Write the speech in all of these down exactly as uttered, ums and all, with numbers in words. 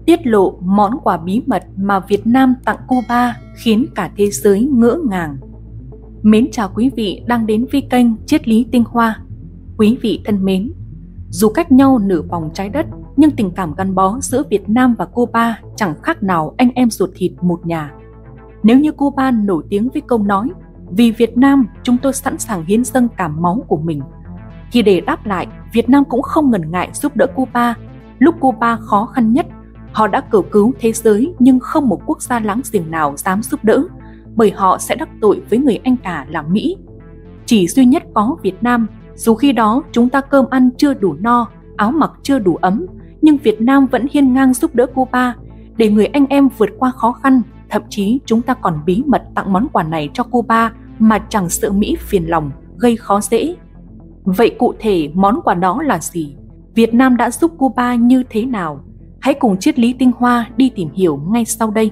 tiết lộ món quà bí mật mà Việt Nam tặng Cuba khiến cả thế giới ngỡ ngàng. Mến chào quý vị đang đến với kênh Triết lý Tinh Hoa. Quý vị thân mến, dù cách nhau nửa vòng trái đất, nhưng tình cảm gắn bó giữa Việt Nam và Cuba chẳng khác nào anh em ruột thịt một nhà. Nếu như Cuba nổi tiếng với câu nói "Vì Việt Nam, chúng tôi sẵn sàng hiến dâng cả máu của mình", thì để đáp lại, Việt Nam cũng không ngần ngại giúp đỡ Cuba. Lúc Cuba khó khăn nhất, họ đã cầu cứu thế giới, nhưng không một quốc gia láng giềng nào dám giúp đỡ, bởi họ sẽ đắc tội với người anh cả là Mỹ. Chỉ duy nhất có Việt Nam, dù khi đó chúng ta cơm ăn chưa đủ no, áo mặc chưa đủ ấm, nhưng Việt Nam vẫn hiên ngang giúp đỡ Cuba để người anh em vượt qua khó khăn. Thậm chí chúng ta còn bí mật tặng món quà này cho Cuba mà chẳng sợ Mỹ phiền lòng, gây khó dễ. Vậy cụ thể món quà đó là gì? Việt Nam đã giúp Cuba như thế nào? Hãy cùng Triết lý Tinh Hoa đi tìm hiểu ngay sau đây.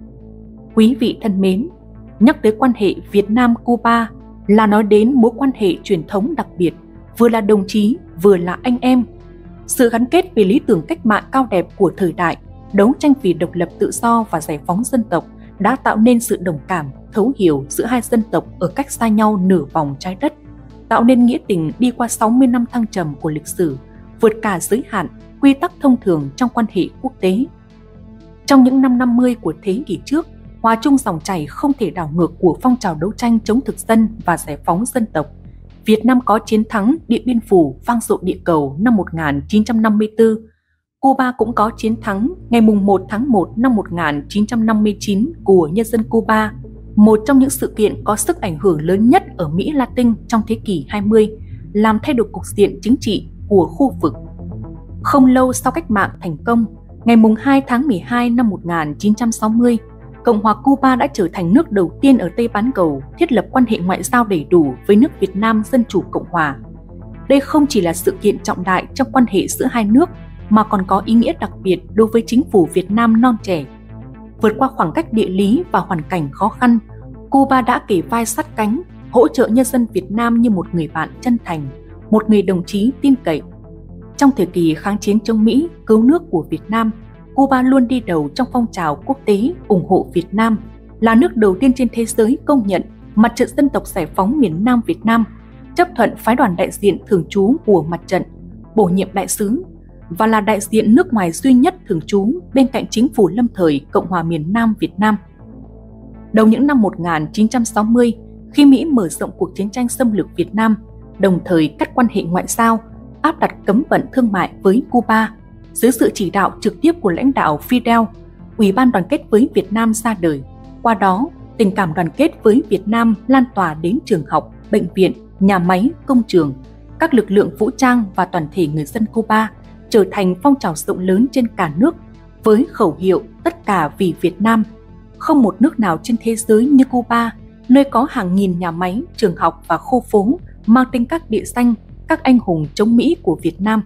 Quý vị thân mến, nhắc tới quan hệ Việt Nam-Cuba là nói đến mối quan hệ truyền thống đặc biệt, vừa là đồng chí, vừa là anh em. Sự gắn kết về lý tưởng cách mạng cao đẹp của thời đại, đấu tranh vì độc lập tự do và giải phóng dân tộc đã tạo nên sự đồng cảm, thấu hiểu giữa hai dân tộc ở cách xa nhau nửa vòng trái đất, tạo nên nghĩa tình đi qua sáu mươi năm thăng trầm của lịch sử, vượt cả giới hạn, quy tắc thông thường trong quan hệ quốc tế. Trong những năm năm mươi của thế kỷ trước, hòa chung dòng chảy không thể đảo ngược của phong trào đấu tranh chống thực dân và giải phóng dân tộc, Việt Nam có chiến thắng Điện Biên Phủ vang dội địa cầu năm một nghìn chín trăm năm mươi tư. Cuba cũng có chiến thắng ngày một tháng một năm một nghìn chín trăm năm mươi chín của nhân dân Cuba, một trong những sự kiện có sức ảnh hưởng lớn nhất ở Mỹ Latin trong thế kỷ hai mươi, làm thay đổi cục diện chính trị của khu vực. Không lâu sau cách mạng thành công, ngày hai tháng mười hai năm một nghìn chín trăm sáu mươi, Cộng hòa Cuba đã trở thành nước đầu tiên ở Tây Bán Cầu thiết lập quan hệ ngoại giao đầy đủ với nước Việt Nam Dân Chủ Cộng Hòa. Đây không chỉ là sự kiện trọng đại trong quan hệ giữa hai nước, mà còn có ý nghĩa đặc biệt đối với chính phủ Việt Nam non trẻ. Vượt qua khoảng cách địa lý và hoàn cảnh khó khăn, Cuba đã kề vai sát cánh, hỗ trợ nhân dân Việt Nam như một người bạn chân thành, một người đồng chí tin cậy. Trong thời kỳ kháng chiến chống Mỹ, cứu nước của Việt Nam, Cuba luôn đi đầu trong phong trào quốc tế ủng hộ Việt Nam, là nước đầu tiên trên thế giới công nhận Mặt trận Dân tộc Giải phóng miền Nam Việt Nam, chấp thuận phái đoàn đại diện thường trú của mặt trận, bổ nhiệm đại sứ, và là đại diện nước ngoài duy nhất thường trú bên cạnh chính phủ lâm thời Cộng hòa miền Nam Việt Nam. Đầu những năm một nghìn chín trăm sáu mươi, khi Mỹ mở rộng cuộc chiến tranh xâm lược Việt Nam, đồng thời cắt quan hệ ngoại giao, áp đặt cấm vận thương mại với Cuba, dưới sự chỉ đạo trực tiếp của lãnh đạo Fidel, Ủy ban đoàn kết với Việt Nam ra đời. Qua đó, tình cảm đoàn kết với Việt Nam lan tỏa đến trường học, bệnh viện, nhà máy, công trường, các lực lượng vũ trang và toàn thể người dân Cuba, trở thành phong trào rộng lớn trên cả nước với khẩu hiệu tất cả vì Việt Nam. Không một nước nào trên thế giới như Cuba, nơi có hàng nghìn nhà máy, trường học và khu phố mang tên các địa danh, các anh hùng chống Mỹ của Việt Nam.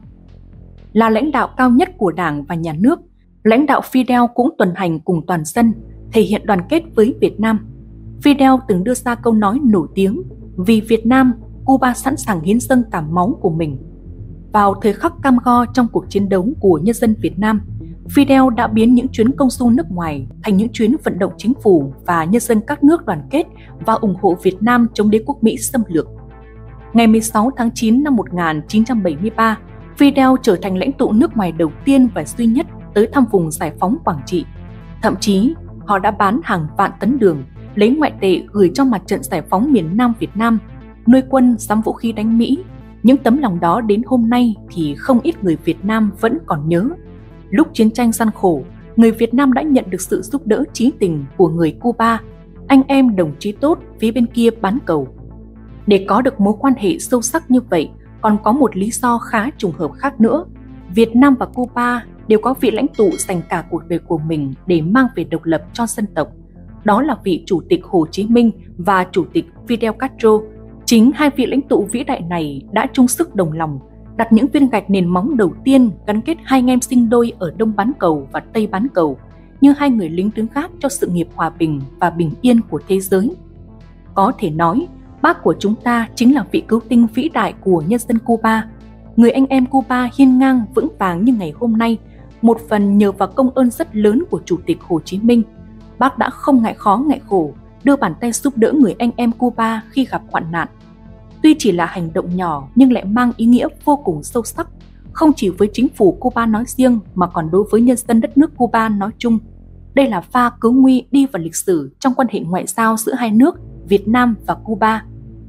Là lãnh đạo cao nhất của Đảng và Nhà nước, lãnh đạo Fidel cũng tuần hành cùng toàn dân, thể hiện đoàn kết với Việt Nam. Fidel từng đưa ra câu nói nổi tiếng: "Vì Việt Nam, Cuba sẵn sàng hiến dâng cả máu của mình." Vào thời khắc cam go trong cuộc chiến đấu của nhân dân Việt Nam, Fidel đã biến những chuyến công du nước ngoài thành những chuyến vận động chính phủ và nhân dân các nước đoàn kết và ủng hộ Việt Nam chống đế quốc Mỹ xâm lược. Ngày mười sáu tháng chín năm một nghìn chín trăm bảy mươi ba, Fidel trở thành lãnh tụ nước ngoài đầu tiên và duy nhất tới thăm vùng giải phóng Quảng Trị. Thậm chí, họ đã bán hàng vạn tấn đường, lấy ngoại tệ gửi cho Mặt trận Giải phóng miền Nam Việt Nam, nuôi quân sắm vũ khí đánh Mỹ. Những tấm lòng đó đến hôm nay thì không ít người Việt Nam vẫn còn nhớ. Lúc chiến tranh gian khổ, người Việt Nam đã nhận được sự giúp đỡ chí tình của người Cuba, anh em đồng chí tốt phía bên kia bán cầu. Để có được mối quan hệ sâu sắc như vậy, còn có một lý do khá trùng hợp khác nữa. Việt Nam và Cuba đều có vị lãnh tụ dành cả cuộc đời của mình để mang về độc lập cho dân tộc. Đó là vị Chủ tịch Hồ Chí Minh và Chủ tịch Fidel Castro. Chính hai vị lãnh tụ vĩ đại này đã chung sức đồng lòng, đặt những viên gạch nền móng đầu tiên gắn kết hai anh em sinh đôi ở Đông Bán Cầu và Tây Bán Cầu, như hai người lính đứng gác cho sự nghiệp hòa bình và bình yên của thế giới. Có thể nói, Bác của chúng ta chính là vị cứu tinh vĩ đại của nhân dân Cuba. Người anh em Cuba hiên ngang vững vàng như ngày hôm nay Một phần nhờ vào công ơn rất lớn của Chủ tịch Hồ Chí Minh, Bác đã không ngại khó ngại khổ đưa bàn tay giúp đỡ người anh em Cuba khi gặp hoạn nạn. Tuy chỉ là hành động nhỏ nhưng lại mang ý nghĩa vô cùng sâu sắc, không chỉ với chính phủ Cuba nói riêng mà còn đối với nhân dân đất nước Cuba nói chung. Đây là pha cứu nguy đi vào lịch sử trong quan hệ ngoại giao giữa hai nước Việt Nam và Cuba.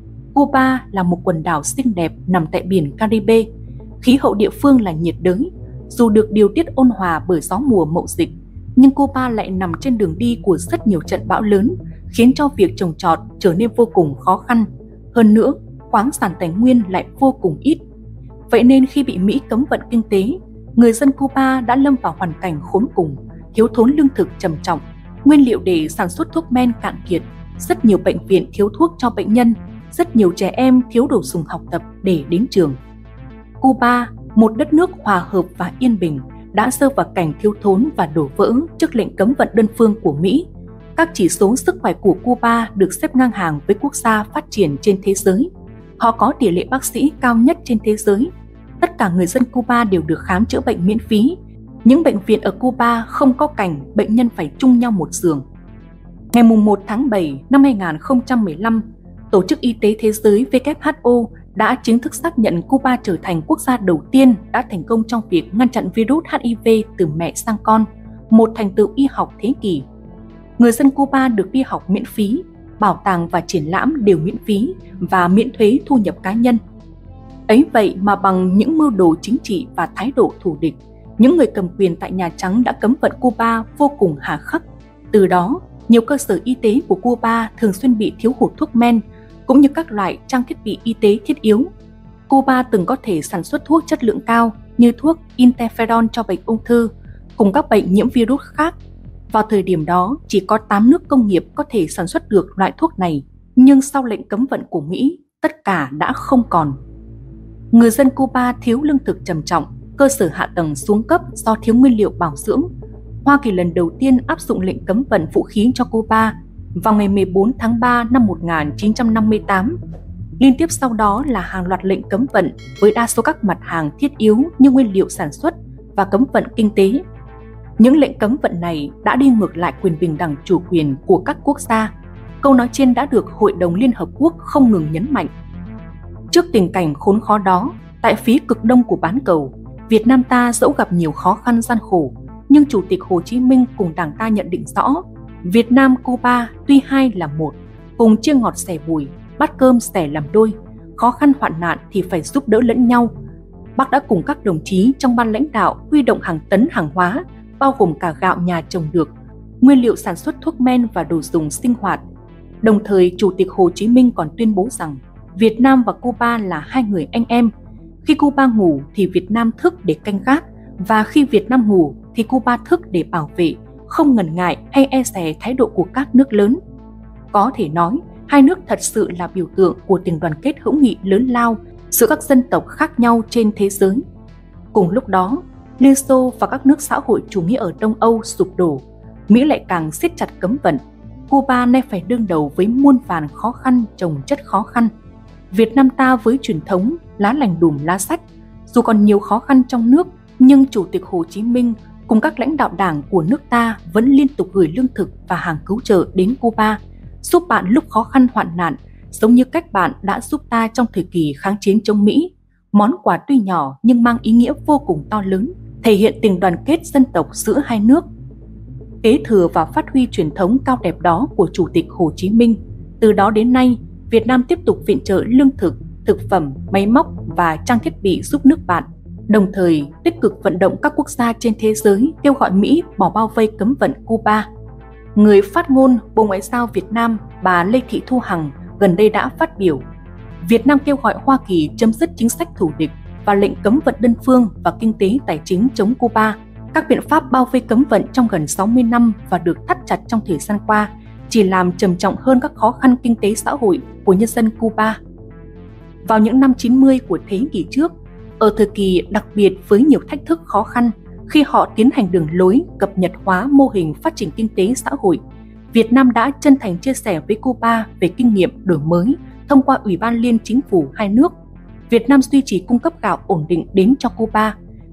Cuba là một quần đảo xinh đẹp nằm tại biển Caribe, khí hậu địa phương là nhiệt đới. Dù được điều tiết ôn hòa bởi gió mùa mậu dịch, nhưng Cuba lại nằm trên đường đi của rất nhiều trận bão lớn, khiến cho việc trồng trọt trở nên vô cùng khó khăn. Hơn nữa, khoáng sản tài nguyên lại vô cùng ít. Vậy nên khi bị Mỹ cấm vận kinh tế, người dân Cuba đã lâm vào hoàn cảnh khốn cùng, thiếu thốn lương thực trầm trọng, nguyên liệu để sản xuất thuốc men cạn kiệt, rất nhiều bệnh viện thiếu thuốc cho bệnh nhân, rất nhiều trẻ em thiếu đồ dùng học tập để đến trường. Cuba, một đất nước hòa hợp và yên bình, đã rơi vào cảnh thiếu thốn và đổ vỡ trước lệnh cấm vận đơn phương của Mỹ. Các chỉ số sức khỏe của Cuba được xếp ngang hàng với quốc gia phát triển trên thế giới. Họ có tỷ lệ bác sĩ cao nhất trên thế giới. Tất cả người dân Cuba đều được khám chữa bệnh miễn phí. Những bệnh viện ở Cuba không có cảnh bệnh nhân phải chung nhau một giường. Ngày một tháng bảy năm hai nghìn không trăm mười lăm, Tổ chức Y tế Thế giới W H O đã chính thức xác nhận Cuba trở thành quốc gia đầu tiên đã thành công trong việc ngăn chặn virus H I V từ mẹ sang con, một thành tựu y học thế kỷ. Người dân Cuba được đi học miễn phí, bảo tàng và triển lãm đều miễn phí và miễn thuế thu nhập cá nhân. Ấy vậy mà bằng những mưu đồ chính trị và thái độ thù địch, những người cầm quyền tại Nhà Trắng đã cấm vận Cuba vô cùng hà khắc. Từ đó, nhiều cơ sở y tế của Cuba thường xuyên bị thiếu hụt thuốc men, cũng như các loại trang thiết bị y tế thiết yếu. Cuba từng có thể sản xuất thuốc chất lượng cao như thuốc interferon cho bệnh ung thư, cùng các bệnh nhiễm virus khác. Vào thời điểm đó, chỉ có tám nước công nghiệp có thể sản xuất được loại thuốc này, nhưng sau lệnh cấm vận của Mỹ, tất cả đã không còn. Người dân Cuba thiếu lương thực trầm trọng, cơ sở hạ tầng xuống cấp do thiếu nguyên liệu bảo dưỡng. Hoa Kỳ lần đầu tiên áp dụng lệnh cấm vận vũ khí cho Cuba vào ngày mười bốn tháng ba năm một nghìn chín trăm năm mươi tám. Liên tiếp sau đó là hàng loạt lệnh cấm vận với đa số các mặt hàng thiết yếu như nguyên liệu sản xuất và cấm vận kinh tế. Những lệnh cấm vận này đã đi ngược lại quyền bình đẳng chủ quyền của các quốc gia. Câu nói trên đã được Hội đồng Liên Hợp Quốc không ngừng nhấn mạnh. Trước tình cảnh khốn khó đó, tại phía cực đông của bán cầu, Việt Nam ta dẫu gặp nhiều khó khăn gian khổ, nhưng Chủ tịch Hồ Chí Minh cùng Đảng ta nhận định rõ, Việt Nam Cuba tuy hai là một, cùng chia ngọt sẻ bùi, bát cơm sẻ làm đôi, khó khăn hoạn nạn thì phải giúp đỡ lẫn nhau. Bác đã cùng các đồng chí trong ban lãnh đạo huy động hàng tấn hàng hóa, bao gồm cả gạo nhà trồng được, nguyên liệu sản xuất thuốc men và đồ dùng sinh hoạt. Đồng thời, Chủ tịch Hồ Chí Minh còn tuyên bố rằng Việt Nam và Cuba là hai người anh em. Khi Cuba ngủ thì Việt Nam thức để canh gác, và khi Việt Nam ngủ thì Cuba thức để bảo vệ, không ngần ngại hay e dè thái độ của các nước lớn. Có thể nói, hai nước thật sự là biểu tượng của tình đoàn kết hữu nghị lớn lao giữa các dân tộc khác nhau trên thế giới. Cùng lúc đó, Liên Xô và các nước xã hội chủ nghĩa ở Đông Âu sụp đổ, Mỹ lại càng siết chặt cấm vận. Cuba nay phải đương đầu với muôn vàn khó khăn chồng chất khó khăn. Việt Nam ta với truyền thống lá lành đùm lá sách, dù còn nhiều khó khăn trong nước, nhưng Chủ tịch Hồ Chí Minh cùng các lãnh đạo đảng của nước ta vẫn liên tục gửi lương thực và hàng cứu trợ đến Cuba, giúp bạn lúc khó khăn hoạn nạn, giống như cách bạn đã giúp ta trong thời kỳ kháng chiến chống Mỹ. Món quà tuy nhỏ nhưng mang ý nghĩa vô cùng to lớn, thể hiện tình đoàn kết dân tộc giữa hai nước. Kế thừa và phát huy truyền thống cao đẹp đó của Chủ tịch Hồ Chí Minh, từ đó đến nay, Việt Nam tiếp tục viện trợ lương thực, thực phẩm, máy móc và trang thiết bị giúp nước bạn, đồng thời tích cực vận động các quốc gia trên thế giới kêu gọi Mỹ bỏ bao vây cấm vận Cuba. Người phát ngôn Bộ Ngoại giao Việt Nam, bà Lê Thị Thu Hằng, gần đây đã phát biểu, Việt Nam kêu gọi Hoa Kỳ chấm dứt chính sách thù địch và lệnh cấm vận đơn phương và kinh tế tài chính chống Cuba. Các biện pháp bao vây cấm vận trong gần sáu mươi năm và được thắt chặt trong thời gian qua chỉ làm trầm trọng hơn các khó khăn kinh tế xã hội của nhân dân Cuba. Vào những năm chín mươi của thế kỷ trước, ở thời kỳ đặc biệt với nhiều thách thức khó khăn, khi họ tiến hành đường lối cập nhật hóa mô hình phát triển kinh tế xã hội, Việt Nam đã chân thành chia sẻ với Cuba về kinh nghiệm đổi mới thông qua Ủy ban Liên Chính phủ hai nước. Việt Nam duy trì cung cấp gạo ổn định đến cho Cuba.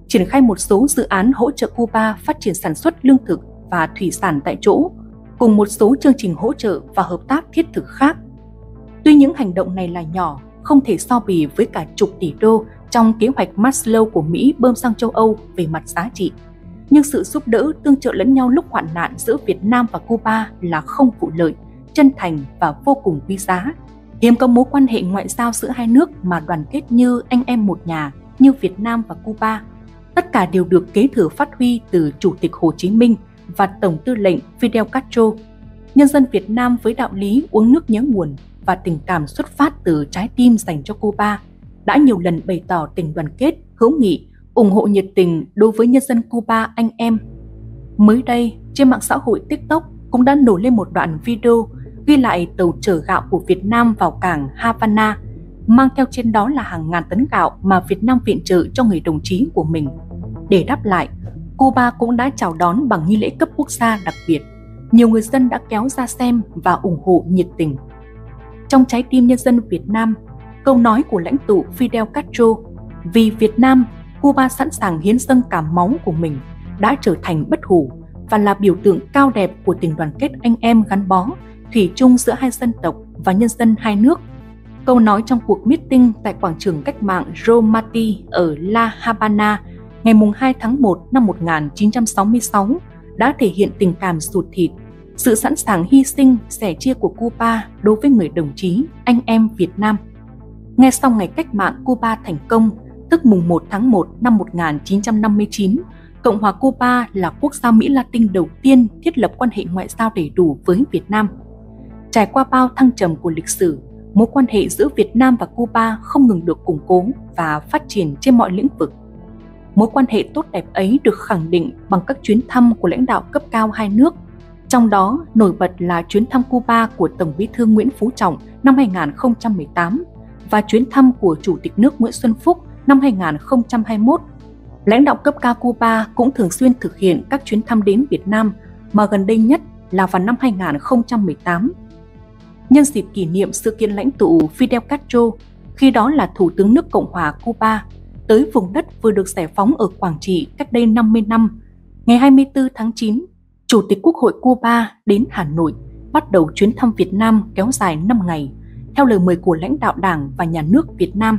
triển khai một số dự án hỗ trợ Cuba phát triển sản xuất lương thực và thủy sản tại chỗ, cùng một số chương trình hỗ trợ và hợp tác thiết thực khác. Tuy những hành động này là nhỏ, không thể so bì với cả chục tỷ đô trong kế hoạch Maslow của Mỹ bơm sang châu Âu về mặt giá trị, nhưng sự giúp đỡ tương trợ lẫn nhau lúc hoạn nạn giữa Việt Nam và Cuba là không vụ lợi, chân thành và vô cùng quý giá. Hiếm có mối quan hệ ngoại giao giữa hai nước mà đoàn kết như anh em một nhà, như Việt Nam và Cuba. Tất cả đều được kế thừa phát huy từ Chủ tịch Hồ Chí Minh và Tổng tư lệnh Fidel Castro. Nhân dân Việt Nam với đạo lý uống nước nhớ nguồn và tình cảm xuất phát từ trái tim dành cho Cuba đã nhiều lần bày tỏ tình đoàn kết, hữu nghị, ủng hộ nhiệt tình đối với nhân dân Cuba anh em. Mới đây, trên mạng xã hội TikTok cũng đã nổi lên một đoạn video ghi lại tàu chở gạo của Việt Nam vào cảng Havana, mang theo trên đó là hàng ngàn tấn gạo mà Việt Nam viện trợ cho người đồng chí của mình. Để đáp lại, Cuba cũng đã chào đón bằng nghi lễ cấp quốc gia đặc biệt. Nhiều người dân đã kéo ra xem và ủng hộ nhiệt tình. Trong trái tim nhân dân Việt Nam, câu nói của lãnh tụ Fidel Castro "Vì Việt Nam, Cuba sẵn sàng hiến dâng cả máu của mình" đã trở thành bất hủ và là biểu tượng cao đẹp của tình đoàn kết anh em gắn bó, thủy chung giữa hai dân tộc và nhân dân hai nước. Câu nói trong cuộc meeting tại quảng trường cách mạng Romati ở La Habana ngày hai tháng một năm một nghìn chín trăm sáu mươi sáu đã thể hiện tình cảm ruột thịt, sự sẵn sàng hy sinh, sẻ chia của Cuba đối với người đồng chí, anh em Việt Nam. Ngay sau ngày cách mạng Cuba thành công, tức mùng một tháng một năm một nghìn chín trăm năm mươi chín, Cộng hòa Cuba là quốc gia Mỹ Latin đầu tiên thiết lập quan hệ ngoại giao đầy đủ với Việt Nam. Trải qua bao thăng trầm của lịch sử, mối quan hệ giữa Việt Nam và Cuba không ngừng được củng cố và phát triển trên mọi lĩnh vực. Mối quan hệ tốt đẹp ấy được khẳng định bằng các chuyến thăm của lãnh đạo cấp cao hai nước, trong đó nổi bật là chuyến thăm Cuba của Tổng Bí thư Nguyễn Phú Trọng năm hai nghìn không trăm mười tám và chuyến thăm của Chủ tịch nước Nguyễn Xuân Phúc năm hai nghìn không trăm hai mươi mốt. Lãnh đạo cấp cao Cuba cũng thường xuyên thực hiện các chuyến thăm đến Việt Nam, mà gần đây nhất là vào năm hai nghìn không trăm mười tám. Nhân dịp kỷ niệm sự kiện lãnh tụ Fidel Castro, khi đó là Thủ tướng nước Cộng hòa Cuba, tới vùng đất vừa được giải phóng ở Quảng Trị cách đây năm mươi năm, ngày hai mươi tư tháng chín, Chủ tịch Quốc hội Cuba đến Hà Nội bắt đầu chuyến thăm Việt Nam kéo dài năm ngày, theo lời mời của lãnh đạo Đảng và Nhà nước Việt Nam.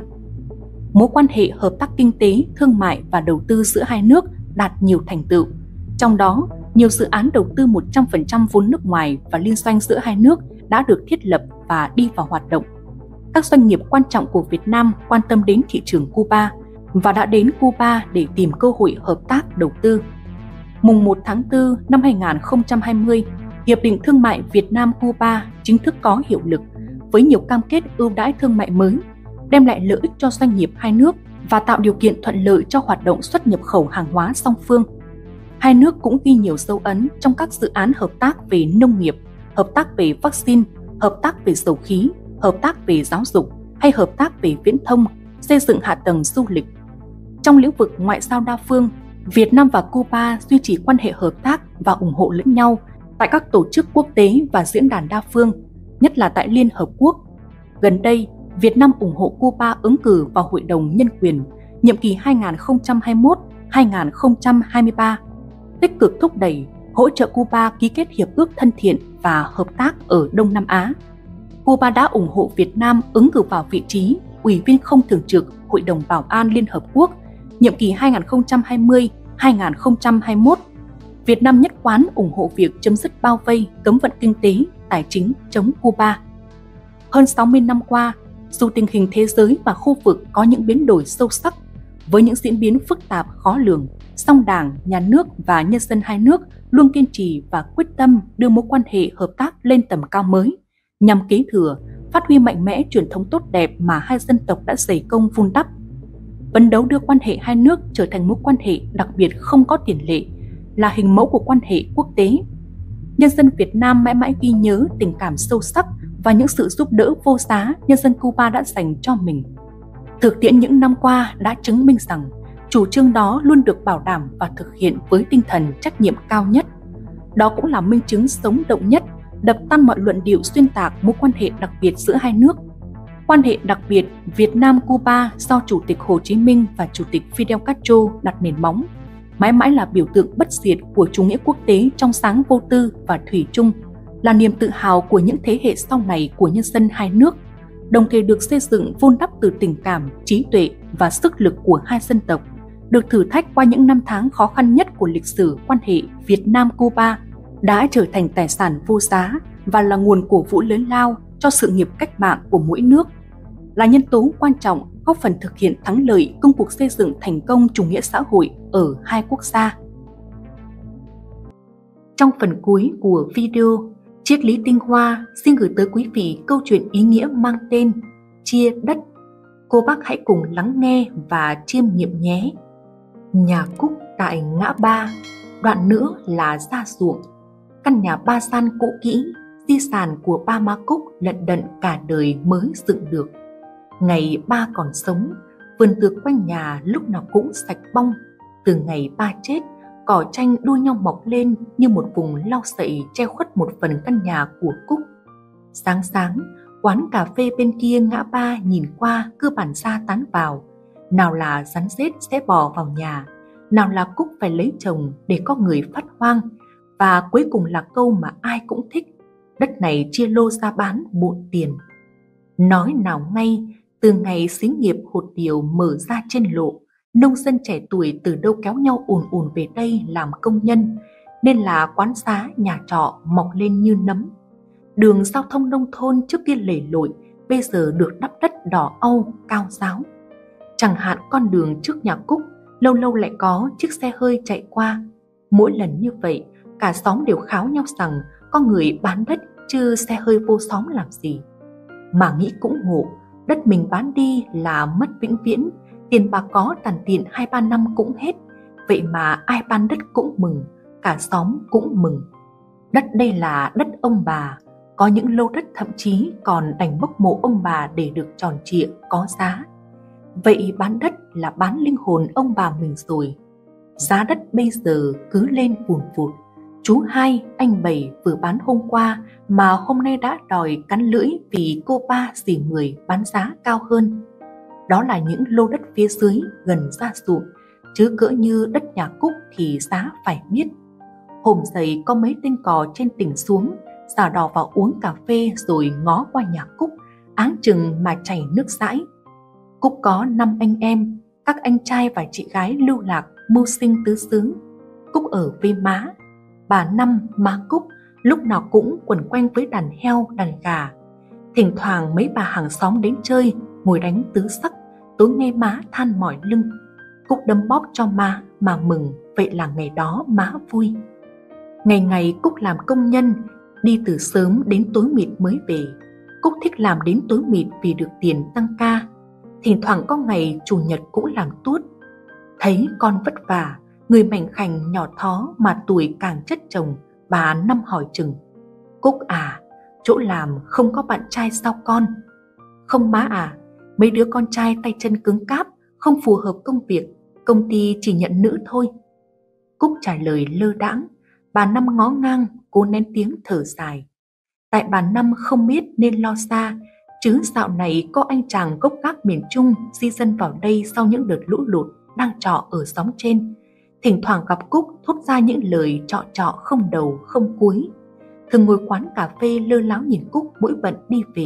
Mối quan hệ hợp tác kinh tế, thương mại và đầu tư giữa hai nước đạt nhiều thành tựu. Trong đó, nhiều dự án đầu tư một trăm phần trăm vốn nước ngoài và liên doanh giữa hai nước đã được thiết lập và đi vào hoạt động. Các doanh nghiệp quan trọng của Việt Nam quan tâm đến thị trường Cuba và đã đến Cuba để tìm cơ hội hợp tác đầu tư. Mùng một tháng tư năm hai nghìn không trăm hai mươi, Hiệp định Thương mại Việt Nam-Cuba chính thức có hiệu lực với nhiều cam kết ưu đãi thương mại mới, đem lại lợi ích cho doanh nghiệp hai nước và tạo điều kiện thuận lợi cho hoạt động xuất nhập khẩu hàng hóa song phương. Hai nước cũng ghi nhiều dấu ấn trong các dự án hợp tác về nông nghiệp, hợp tác về vaccine, hợp tác về dầu khí, hợp tác về giáo dục hay hợp tác về viễn thông, xây dựng hạ tầng du lịch. Trong lĩnh vực ngoại giao đa phương, Việt Nam và Cuba duy trì quan hệ hợp tác và ủng hộ lẫn nhau tại các tổ chức quốc tế và diễn đàn đa phương, nhất là tại Liên Hợp Quốc. Gần đây, Việt Nam ủng hộ Cuba ứng cử vào Hội đồng Nhân quyền nhiệm kỳ hai nghìn không trăm hai mươi mốt đến hai nghìn không trăm hai mươi ba, tích cực thúc đẩy, hỗ trợ Cuba ký kết hiệp ước thân thiện và hợp tác ở Đông Nam Á. Cuba đã ủng hộ Việt Nam ứng cử vào vị trí Ủy viên không thường trực Hội đồng Bảo an Liên Hợp Quốc nhiệm kỳ hai nghìn không trăm hai mươi đến hai nghìn không trăm hai mươi mốt. Việt Nam nhất quán ủng hộ việc chấm dứt bao vây, cấm vận kinh tế, tài chính chống Cuba. Hơn sáu mươi năm qua, dù tình hình thế giới và khu vực có những biến đổi sâu sắc, với những diễn biến phức tạp khó lường, song Đảng, Nhà nước và nhân dân hai nước luôn kiên trì và quyết tâm đưa mối quan hệ hợp tác lên tầm cao mới, nhằm kế thừa, phát huy mạnh mẽ truyền thống tốt đẹp mà hai dân tộc đã dày công vun đắp. Phấn đấu đưa quan hệ hai nước trở thành mối quan hệ đặc biệt không có tiền lệ, là hình mẫu của quan hệ quốc tế. Nhân dân Việt Nam mãi mãi ghi nhớ tình cảm sâu sắc và những sự giúp đỡ vô giá nhân dân Cuba đã dành cho mình. Thực tiễn những năm qua đã chứng minh rằng chủ trương đó luôn được bảo đảm và thực hiện với tinh thần trách nhiệm cao nhất. Đó cũng là minh chứng sống động nhất, đập tan mọi luận điệu xuyên tạc mối quan hệ đặc biệt giữa hai nước. Quan hệ đặc biệt Việt Nam-Cuba do Chủ tịch Hồ Chí Minh và Chủ tịch Fidel Castro đặt nền móng, mãi mãi là biểu tượng bất diệt của chủ nghĩa quốc tế trong sáng vô tư và thủy chung, là niềm tự hào của những thế hệ sau này của nhân dân hai nước, đồng thời được xây dựng vun đắp từ tình cảm, trí tuệ và sức lực của hai dân tộc, được thử thách qua những năm tháng khó khăn nhất của lịch sử quan hệ Việt Nam-Cuba, đã trở thành tài sản vô giá và là nguồn cổ vũ lớn lao cho sự nghiệp cách mạng của mỗi nước, là nhân tố quan trọng góp phần thực hiện thắng lợi công cuộc xây dựng thành công chủ nghĩa xã hội ở hai quốc gia. Trong phần cuối của video, Triết lý tinh hoa xin gửi tới quý vị câu chuyện ý nghĩa mang tên Chia đất. Cô bác hãy cùng lắng nghe và chiêm nghiệm nhé. Nhà Cúc tại ngã ba, đoạn nữa là ra ruộng. Căn nhà ba gian cũ kỹ, di sản của ba má Cúc lận đận cả đời mới dựng được. Ngày ba còn sống, vườn tược quanh nhà lúc nào cũng sạch bong. Từ ngày ba chết, cỏ tranh đua nhau mọc lên như một vùng lau sậy che khuất một phần căn nhà của Cúc. Sáng sáng, quán cà phê bên kia ngã ba nhìn qua cứ bàn ra tán vào. Nào là rắn rết sẽ bò vào nhà, nào là Cúc phải lấy chồng để có người phát hoang, và cuối cùng là câu mà ai cũng thích: đất này chia lô ra bán bộn tiền. Nói nào ngay, từ ngày xí nghiệp hột điều mở ra trên lộ, nông dân trẻ tuổi từ đâu kéo nhau ùn ùn về đây làm công nhân, nên là quán xá, nhà trọ mọc lên như nấm. Đường giao thông nông thôn trước kia lầy lội, bây giờ được đắp đất đỏ âu, cao ráo. Chẳng hạn con đường trước nhà Cúc, lâu lâu lại có chiếc xe hơi chạy qua. Mỗi lần như vậy, cả xóm đều kháo nhau rằng có người bán đất chứ xe hơi vô xóm làm gì. Mà nghĩ cũng ngộ, đất mình bán đi là mất vĩnh viễn, tiền bạc có tàn tiện hai ba năm cũng hết. Vậy mà ai bán đất cũng mừng, cả xóm cũng mừng. Đất đây là đất ông bà, có những lô đất thậm chí còn đành bốc mộ ông bà để được tròn trịa, có giá. Vậy bán đất là bán linh hồn ông bà mình rồi. Giá đất bây giờ cứ lên vùn vụt. Chú hai, anh bảy vừa bán hôm qua mà hôm nay đã đòi cắn lưỡi vì cô ba dì mười bán giá cao hơn. Đó là những lô đất phía dưới gần ra ruộng, chứ cỡ như đất nhà Cúc thì giá phải biết. Hôm dậy có mấy tên cò trên tỉnh xuống, xả đò vào uống cà phê rồi ngó qua nhà Cúc, áng chừng mà chảy nước dãi. Cúc có năm anh em, các anh trai và chị gái lưu lạc mưu sinh tứ xứ. Cúc ở với má. Bà Năm, má Cúc lúc nào cũng quẩn quanh với đàn heo, đàn gà. Thỉnh thoảng mấy bà hàng xóm đến chơi, ngồi đánh tứ sắc, tối nghe má than mỏi lưng. Cúc đấm bóp cho má mà mừng, vậy là ngày đó má vui. Ngày ngày Cúc làm công nhân, đi từ sớm đến tối mịt mới về. Cúc thích làm đến tối mịt vì được tiền tăng ca. Thỉnh thoảng có ngày chủ nhật cũng làm tuốt. Thấy con vất vả, người mảnh khảnh nhỏ thó mà tuổi càng chất chồng, bà Năm hỏi chừng: Cúc à, chỗ làm không có bạn trai sao con? Không má à, mấy đứa con trai tay chân cứng cáp, không phù hợp công việc, công ty chỉ nhận nữ thôi. Cúc trả lời lơ đãng. Bà Năm ngó ngang, cố nén tiếng thở dài. Tại bà Năm không biết nên lo xa, chứ dạo này có anh chàng gốc gác miền Trung di dân vào đây sau những đợt lũ lụt, đang trọ ở xóm trên. Thỉnh thoảng gặp Cúc thốt ra những lời trọ trọ không đầu không cuối. Thường ngồi quán cà phê lơ láo nhìn Cúc mỗi bận đi về.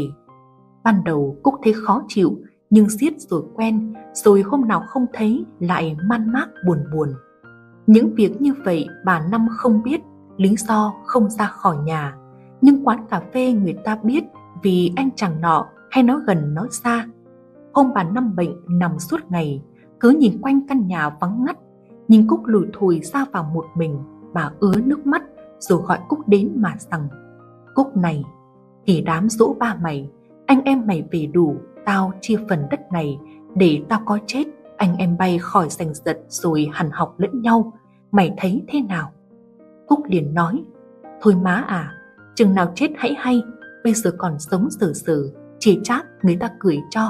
Ban đầu Cúc thấy khó chịu, nhưng xiết rồi quen, rồi hôm nào không thấy lại man mác buồn buồn. Những việc như vậy bà Năm không biết, lý do không ra khỏi nhà. Nhưng quán cà phê người ta biết vì anh chàng nọ hay nói gần nói xa. Hôm bà Năm bệnh nằm suốt ngày, cứ nhìn quanh căn nhà vắng ngắt. Nhìn Cúc lủi thủi ra vào một mình, bà ứa nước mắt rồi gọi Cúc đến mà rằng: Cúc này, kỳ đám dỗ ba mày, anh em mày về đủ, tao chia phần đất này, để tao có chết anh em bay khỏi giành giật rồi hằn học lẫn nhau, mày thấy thế nào? Cúc liền nói: Thôi má à, chừng nào chết hãy hay, bây giờ còn sống sờ sờ, chỉ chát người ta cười cho.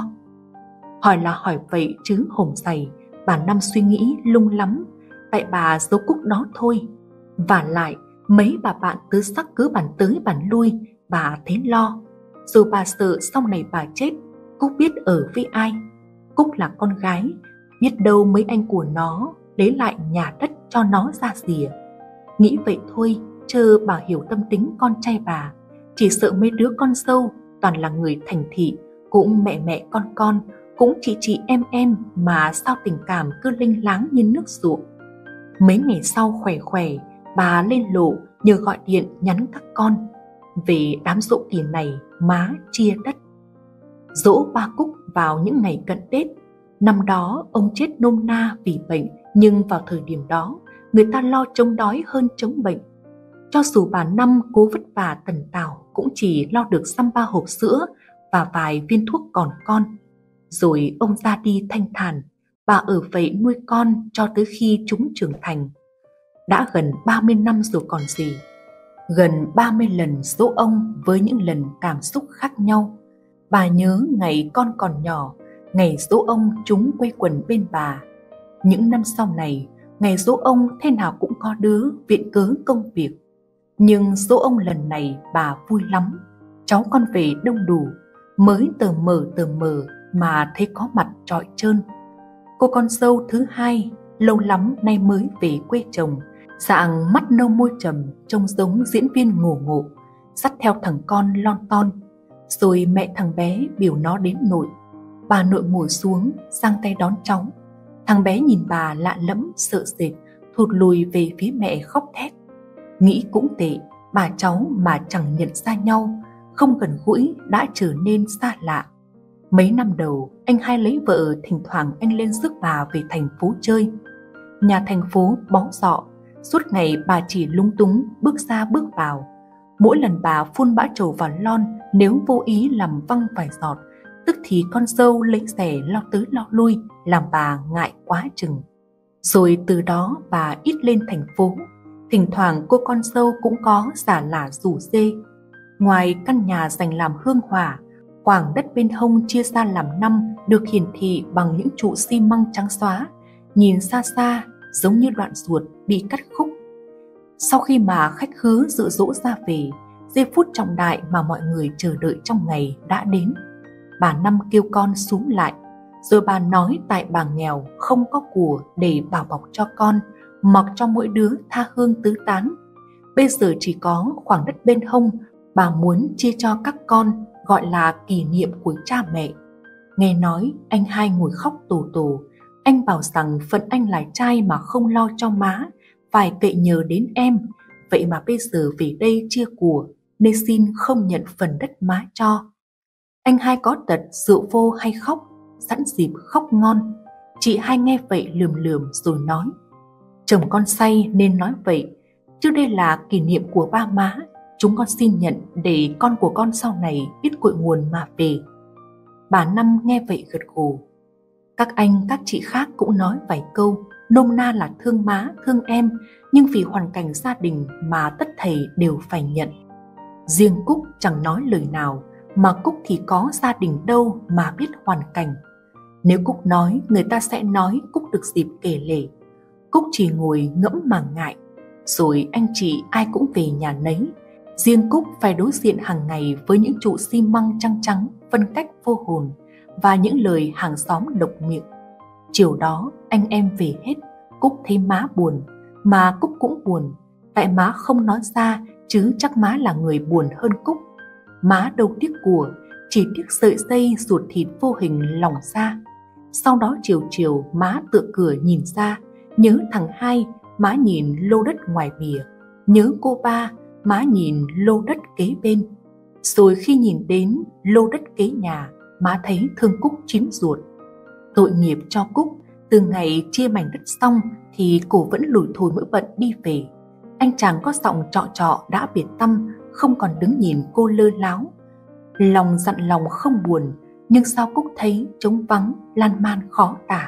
Hỏi là hỏi vậy chứ hổm dày, bà Năm suy nghĩ lung lắm, tại bà giấu Cúc đó thôi. Và lại mấy bà bạn tứ sắc cứ bàn tới bàn lui, bà thấy lo. Rồi bà sợ sau này bà chết, Cúc biết ở với ai? Cúc là con gái, biết đâu mấy anh của nó lấy lại nhà đất cho nó ra rìa. Nghĩ vậy thôi, chớ bà hiểu tâm tính con trai bà. Chỉ sợ mấy đứa con dâu toàn là người thành thị, cũng mẹ mẹ con con, cũng chị chị em em, mà sao tình cảm cứ linh láng như nước ruộng. Mấy ngày sau khỏe khỏe, bà lên lộ nhờ gọi điện nhắn các con. Về đám giỗ kỳ này má chia đất. Giỗ ba Cúc vào những ngày cận Tết. Năm đó ông chết nôm na vì bệnh, nhưng vào thời điểm đó người ta lo chống đói hơn chống bệnh. Cho dù bà Năm cố vất vả tần tảo cũng chỉ lo được dăm ba hộp sữa và vài viên thuốc còn con. Rồi ông ra đi thanh thản, bà ở vậy nuôi con cho tới khi chúng trưởng thành. Đã gần ba mươi năm rồi còn gì. Gần ba mươi lần giỗ ông với những lần cảm xúc khác nhau. Bà nhớ ngày con còn nhỏ, ngày giỗ ông chúng quây quần bên bà. Những năm sau này, ngày giỗ ông thế nào cũng có đứa viện cớ công việc. Nhưng giỗ ông lần này bà vui lắm. Cháu con về đông đủ, mới tờ mờ tờ mờ mà thấy có mặt trọi trơn. Cô con dâu thứ hai lâu lắm nay mới về quê chồng, dạng mắt nâu môi trầm, trông giống diễn viên ngổ ngộ, dắt theo thằng con lon ton. Rồi mẹ thằng bé biểu nó đến nội. Bà nội ngồi xuống, giang tay đón cháu. Thằng bé nhìn bà lạ lẫm, sợ sệt, thụt lùi về phía mẹ khóc thét. Nghĩ cũng tệ, bà cháu mà chẳng nhận ra nhau, không gần gũi đã trở nên xa lạ. Mấy năm đầu, anh hai lấy vợ, thỉnh thoảng anh lên rước bà về thành phố chơi. Nhà thành phố bó rọ, suốt ngày bà chỉ lúng túng bước ra bước vào. Mỗi lần bà phun bã trầu vào lon, nếu vô ý làm văng vài giọt, tức thì con dâu lấy rẻ lo tới lo lui, làm bà ngại quá chừng. Rồi từ đó bà ít lên thành phố. Thỉnh thoảng cô con dâu cũng có giả lả rủ dê. Ngoài căn nhà dành làm hương hỏa, khoảng đất bên hông chia ra làm năm được hiển thị bằng những trụ xi măng trắng xóa, nhìn xa xa giống như đoạn ruột bị cắt khúc. Sau khi mà khách khứa dự dỗ ra về, giây phút trọng đại mà mọi người chờ đợi trong ngày đã đến. Bà Năm kêu con xúm lại, rồi bà nói tại bà nghèo không có của để bảo bọc cho con, mặc cho mỗi đứa tha hương tứ tán. Bây giờ chỉ có khoảng đất bên hông, bà muốn chia cho các con, gọi là kỷ niệm của cha mẹ. Nghe nói anh hai ngồi khóc tổ tổ. Anh bảo rằng phận anh là trai mà không lo cho má, phải cậy nhờ đến em. Vậy mà bây giờ về đây chia của, nên xin không nhận phần đất má cho. Anh hai có tật rượu vô hay khóc, sẵn dịp khóc ngon. Chị hai nghe vậy lườm lườm rồi nói: chồng con say nên nói vậy, chứ đây là kỷ niệm của ba má. Chúng con xin nhận để con của con sau này biết cội nguồn mà về. Bà Năm nghe vậy gật gù. Các anh các chị khác cũng nói vài câu, nôm na là thương má thương em, nhưng vì hoàn cảnh gia đình mà tất thảy đều phải nhận. Riêng Cúc chẳng nói lời nào, mà Cúc thì có gia đình đâu mà biết hoàn cảnh. Nếu Cúc nói, người ta sẽ nói Cúc được dịp kể lể. Cúc chỉ ngồi ngẫm mà ngại. Rồi anh chị ai cũng về nhà nấy. Riêng Cúc phải đối diện hàng ngày với những trụ xi măng trắng trắng phân cách vô hồn và những lời hàng xóm độc miệng. Chiều đó anh em về hết, Cúc thấy má buồn, mà Cúc cũng buồn. Tại má không nói ra, chứ chắc má là người buồn hơn Cúc. Má đâu tiếc của, chỉ tiếc sợi dây ruột thịt vô hình lỏng ra. Sau đó chiều chiều má tựa cửa nhìn ra, nhớ thằng hai, má nhìn lô đất ngoài bìa. Nhớ cô ba, má nhìn lô đất kế bên. Rồi khi nhìn đến lô đất kế nhà, má thấy thương Cúc chín ruột. Tội nghiệp cho Cúc, từ ngày chia mảnh đất xong thì cổ vẫn lủi thủi mỗi bận đi về. Anh chàng có giọng trọ trọ đã biệt tâm, không còn đứng nhìn cô lơ láo. Lòng dặn lòng không buồn, nhưng sao Cúc thấy trống vắng, lan man khó tả.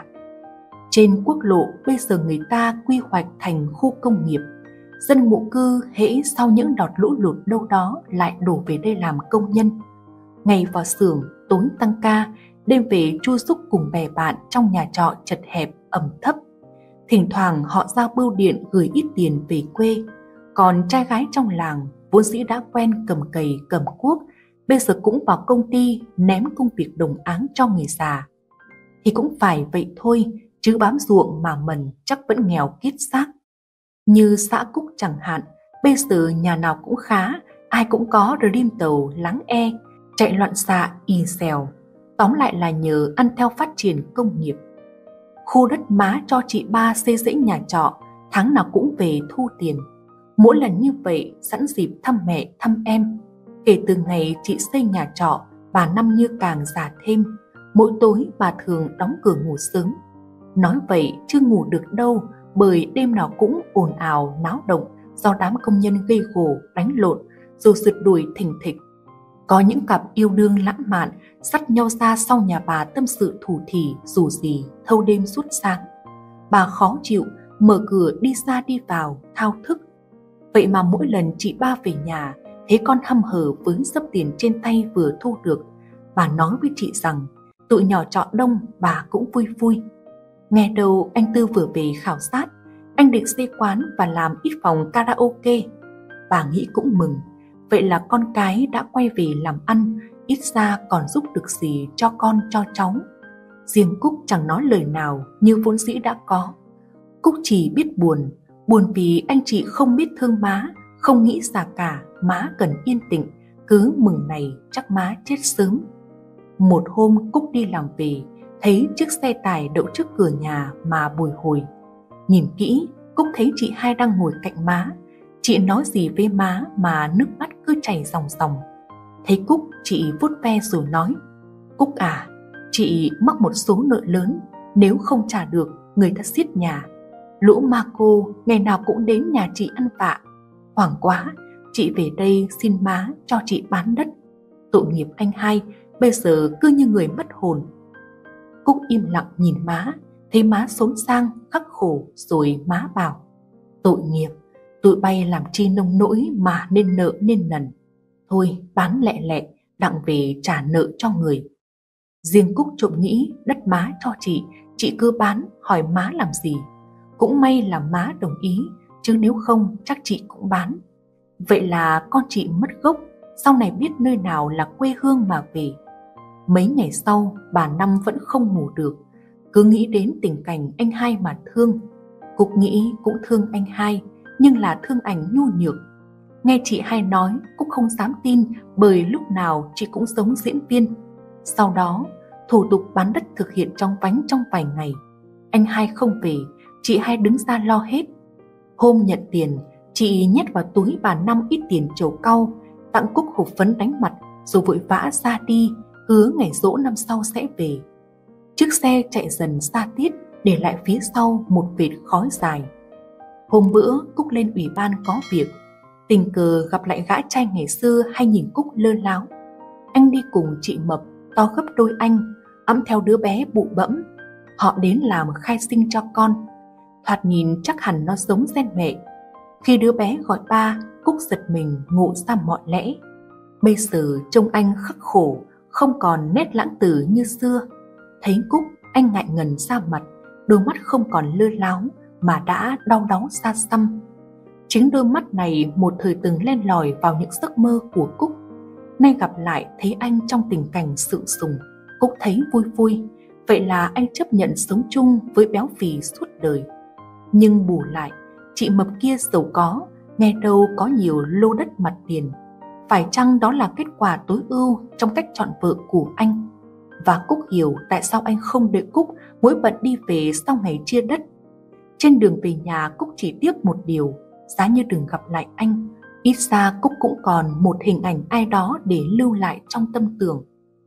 Trên quốc lộ bây giờ người ta quy hoạch thành khu công nghiệp. Dân ngụ cư hễ sau những đợt lũ lụt đâu đó lại đổ về đây làm công nhân. Ngày vào xưởng, tối tăng ca, đêm về chu rúc cùng bè bạn trong nhà trọ chật hẹp, ẩm thấp. Thỉnh thoảng họ ra bưu điện gửi ít tiền về quê. Còn trai gái trong làng vốn dĩ đã quen cầm cày cầm cuốc bây giờ cũng vào công ty ném công việc đồng áng cho người già. Thì cũng phải vậy thôi, chứ bám ruộng mà mần chắc vẫn nghèo kiết xác. Như xã Cúc chẳng hạn, bây giờ nhà nào cũng khá, ai cũng có dream tàu láng e, chạy loạn xạ y xèo. Tóm lại là nhờ ăn theo phát triển công nghiệp. Khu đất má cho chị ba xây dãy nhà trọ, tháng nào cũng về thu tiền. Mỗi lần như vậy sẵn dịp thăm mẹ thăm em. Kể từ ngày chị xây nhà trọ, bà Năm như càng già thêm. Mỗi tối bà thường đóng cửa ngủ sớm. Nói vậy chưa ngủ được đâu, bởi đêm nào cũng ồn ào náo động do đám công nhân gây gổ đánh lộn rồi rượt đuổi thình thịch. Có những cặp yêu đương lãng mạn dắt nhau ra sau nhà bà tâm sự thủ thỉ dù gì thâu đêm suốt sáng. Bà khó chịu, mở cửa đi ra đi vào thao thức. Vậy mà mỗi lần chị ba về nhà thấy con hăm hở với sấp tiền trên tay vừa thu được, bà nói với chị rằng tụi nhỏ trọ đông bà cũng vui vui. Nghe đâu anh Tư vừa về khảo sát, anh định xây quán và làm ít phòng karaoke. Bà nghĩ cũng mừng, vậy là con cái đã quay về làm ăn, ít ra còn giúp được gì cho con cho cháu. Riêng Cúc chẳng nói lời nào như vốn dĩ đã có. Cúc chỉ biết buồn, buồn vì anh chị không biết thương má, không nghĩ gì cả, má cần yên tĩnh, cứ mừng này chắc má chết sớm. Một hôm Cúc đi làm về, thấy chiếc xe tải đậu trước cửa nhà mà bồi hồi. Nhìn kỹ, Cúc thấy chị hai đang ngồi cạnh má. Chị nói gì với má mà nước mắt cứ chảy ròng ròng. Thấy Cúc, chị vuốt ve rồi nói: Cúc à, chị mắc một số nợ lớn, nếu không trả được người ta xiết nhà. Lũ ma cô ngày nào cũng đến nhà chị ăn vạ. Hoảng quá, chị về đây xin má cho chị bán đất. Tội nghiệp anh hai, bây giờ cứ như người mất hồn. Cúc im lặng nhìn má, thấy má xốn sang khắc khổ, rồi má bảo: Tội nghiệp, tụi bay làm chi nông nỗi mà nên nợ nên nần. Thôi bán lẹ lẹ, đặng về trả nợ cho người. Riêng Cúc trộm nghĩ đất má cho chị, chị cứ bán, hỏi má làm gì. Cũng may là má đồng ý, chứ nếu không chắc chị cũng bán. Vậy là con chị mất gốc, sau này biết nơi nào là quê hương mà về. Mấy ngày sau, bà Năm vẫn không ngủ được, cứ nghĩ đến tình cảnh anh hai mà thương. Cúc nghĩ cũng thương anh hai, nhưng là thương ảnh nhu nhược. Nghe chị hai nói, Cúc không dám tin, bởi lúc nào chị cũng giống diễn viên. Sau đó, thủ tục bán đất thực hiện trong vánh trong vài ngày. Anh hai không về, chị hai đứng ra lo hết. Hôm nhận tiền, chị nhét vào túi bà Năm ít tiền trầu cau, tặng Cúc hộp phấn đánh mặt, rồi vội vã ra đi, hứa ngày giỗ năm sau sẽ về. Chiếc xe chạy dần xa tiết, để lại phía sau một vệt khói dài. Hôm bữa Cúc lên ủy ban có việc, tình cờ gặp lại gã trai ngày xưa hay nhìn Cúc lơ láo. Anh đi cùng chị mập, to gấp đôi anh, ẵm theo đứa bé bụ bẫm. Họ đến làm khai sinh cho con. Thoạt nhìn chắc hẳn nó giống gen mẹ. Khi đứa bé gọi ba, Cúc giật mình ngộ ra mọi lẽ. Bây giờ trông anh khắc khổ, không còn nét lãng tử như xưa. Thấy Cúc, anh ngại ngần ra mặt, đôi mắt không còn lơ láo mà đã đau đáu xa xăm. Chính đôi mắt này một thời từng len lỏi vào những giấc mơ của Cúc. Nay gặp lại thấy anh trong tình cảnh sượng sùng, Cúc thấy vui vui. Vậy là anh chấp nhận sống chung với béo phì suốt đời. Nhưng bù lại, chị mập kia giàu có, nghe đâu có nhiều lô đất mặt tiền. Phải chăng đó là kết quả tối ưu trong cách chọn vợ của anh? Và Cúc hiểu tại sao anh không đợi Cúc mỗi bận đi về sau ngày chia đất. Trên đường về nhà, Cúc chỉ tiếc một điều, giá như đừng gặp lại anh, ít ra Cúc cũng còn một hình ảnh ai đó để lưu lại trong tâm tưởng.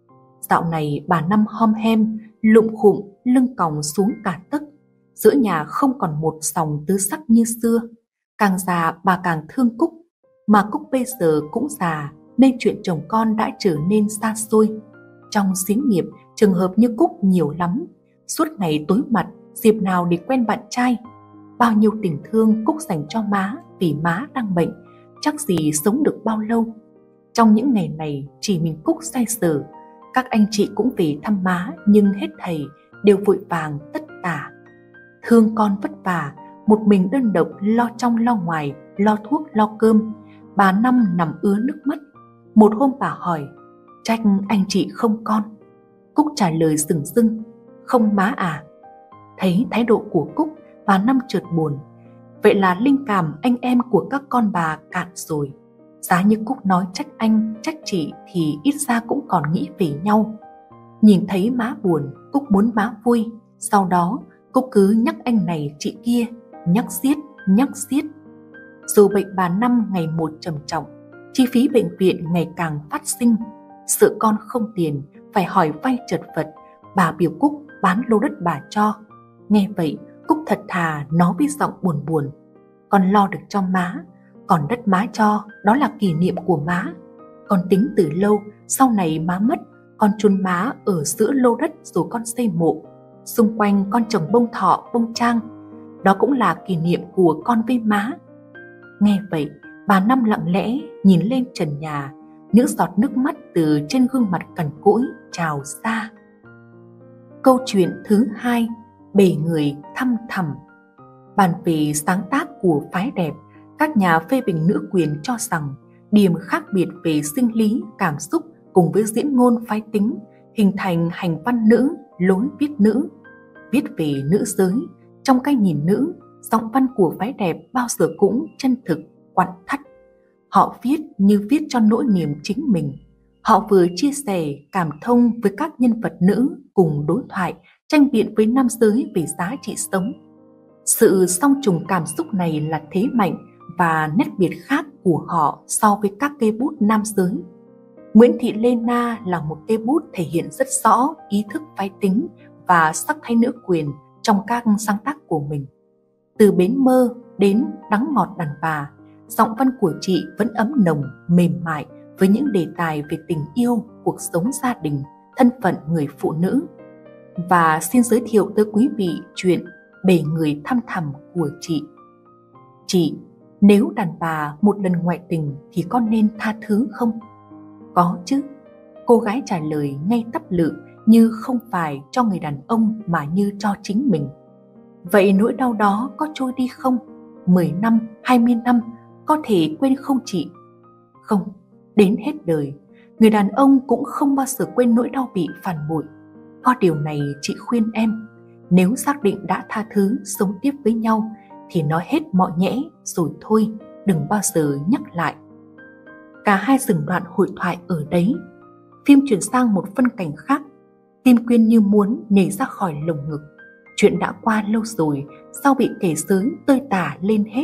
Dạo này bà Năm hom hem, lụm khụm, lưng còng xuống cả tấc. Giữa nhà không còn một dòng tứ sắc như xưa. Càng già bà càng thương Cúc, mà Cúc bây giờ cũng già nên chuyện chồng con đã trở nên xa xôi. Trong xí nghiệp, trường hợp như Cúc nhiều lắm. Suốt ngày tối mặt, dịp nào để quen bạn trai. Bao nhiêu tình thương Cúc dành cho má vì má đang bệnh, chắc gì sống được bao lâu. Trong những ngày này chỉ mình Cúc xoay sở. Các anh chị cũng về thăm má, nhưng hết thầy đều vội vàng tất tả. Thương con vất vả, một mình đơn độc lo trong lo ngoài, lo thuốc lo cơm. Bà Năm nằm ứa nước mắt. Một hôm bà hỏi: Trách anh chị không con. Cúc trả lời sừng sưng: Không má à. Thấy thái độ của Cúc, bà Năm chợt buồn. Vậy là linh cảm anh em của các con bà cạn rồi. Giá như Cúc nói trách anh, trách chị thì ít ra cũng còn nghĩ về nhau. Nhìn thấy má buồn, Cúc muốn má vui. Sau đó Cúc cứ nhắc anh này chị kia, nhắc xiết, nhắc xiết. Dù bệnh bà Năm ngày một trầm trọng, chi phí bệnh viện ngày càng phát sinh. Sợ con không tiền, phải hỏi vay chật vật, bà biểu Cúc bán lô đất bà cho. Nghe vậy, Cúc thật thà nói với giọng buồn buồn: Con lo được cho má, còn đất má cho đó là kỷ niệm của má. Con tính từ lâu, sau này má mất, con chôn má ở giữa lô đất rồi con xây mộ. Xung quanh con trồng bông thọ, bông trang. Đó cũng là kỷ niệm của con với má. Nghe vậy, bà Năm lặng lẽ nhìn lên trần nhà, những giọt nước mắt từ trên gương mặt cằn cỗi trào ra. Câu chuyện thứ hai: Bể người thăm thẳm. Bàn về sáng tác của phái đẹp, các nhà phê bình nữ quyền cho rằng điểm khác biệt về sinh lý, cảm xúc cùng với diễn ngôn phái tính hình thành hành văn nữ, lối viết nữ. Viết về nữ giới, trong cái nhìn nữ, giọng văn của phái đẹp bao giờ cũng chân thực, quặn thắt. Họ viết như viết cho nỗi niềm chính mình. Họ vừa chia sẻ, cảm thông với các nhân vật nữ, cùng đối thoại, tranh biện với nam giới về giá trị sống. Sự song trùng cảm xúc này là thế mạnh và nét biệt khác của họ so với các cây bút nam giới. Nguyễn Thị Lê Na là một cây bút thể hiện rất rõ ý thức phái tính và sắc thái nữ quyền trong các sáng tác của mình. Từ Bến Mơ đến Đắng ngọt đàn bà, giọng văn của chị vẫn ấm nồng, mềm mại với những đề tài về tình yêu, cuộc sống gia đình, thân phận người phụ nữ. Và xin giới thiệu tới quý vị chuyện Bể người thăm thẳm của chị. Chị, nếu đàn bà một lần ngoại tình thì có nên tha thứ không? Có chứ. Cô gái trả lời ngay tắp lự, như không phải cho người đàn ông mà như cho chính mình. Vậy nỗi đau đó có trôi đi không? Mười năm, hai mươi năm, có thể quên không chị? Không, đến hết đời, người đàn ông cũng không bao giờ quên nỗi đau bị phản bội. Có điều này chị khuyên em, nếu xác định đã tha thứ, sống tiếp với nhau thì nói hết mọi nhẽ rồi thôi, đừng bao giờ nhắc lại. Cả hai dừng đoạn hội thoại ở đấy. Phim chuyển sang một phân cảnh khác. Tim Quyên như muốn nhảy ra khỏi lồng ngực. Chuyện đã qua lâu rồi, sao bị kể sới tơi tả lên hết.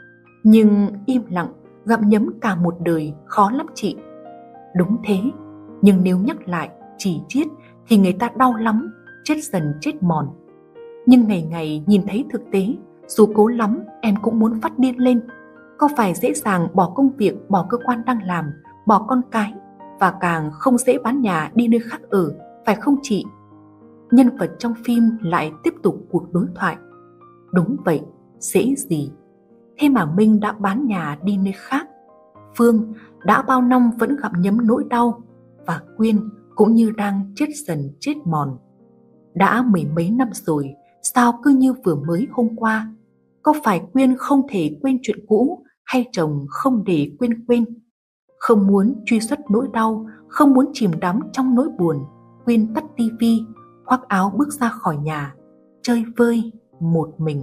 Nhưng im lặng, gặm nhấm cả một đời khó lắm chị. Đúng thế, nhưng nếu nhắc lại, chỉ chiết thì người ta đau lắm, chết dần chết mòn. Nhưng ngày ngày nhìn thấy thực tế, dù cố lắm em cũng muốn phát điên lên. Có phải dễ dàng bỏ công việc, bỏ cơ quan đang làm, bỏ con cái, và càng không dễ bán nhà đi nơi khác ở, phải không chị? Nhân vật trong phim lại tiếp tục cuộc đối thoại. Đúng vậy, dễ gì. Thế mà Minh đã bán nhà đi nơi khác. Phương đã bao năm vẫn gặm nhấm nỗi đau, và Quyên cũng như đang chết dần chết mòn. Đã mười mấy năm rồi, sao cứ như vừa mới hôm qua? Có phải Quyên không thể quên chuyện cũ, hay chồng không để Quyên quên? Không muốn truy xuất nỗi đau, không muốn chìm đắm trong nỗi buồn, Quyên tắt tivi, khoác áo bước ra khỏi nhà, chơi vơi một mình.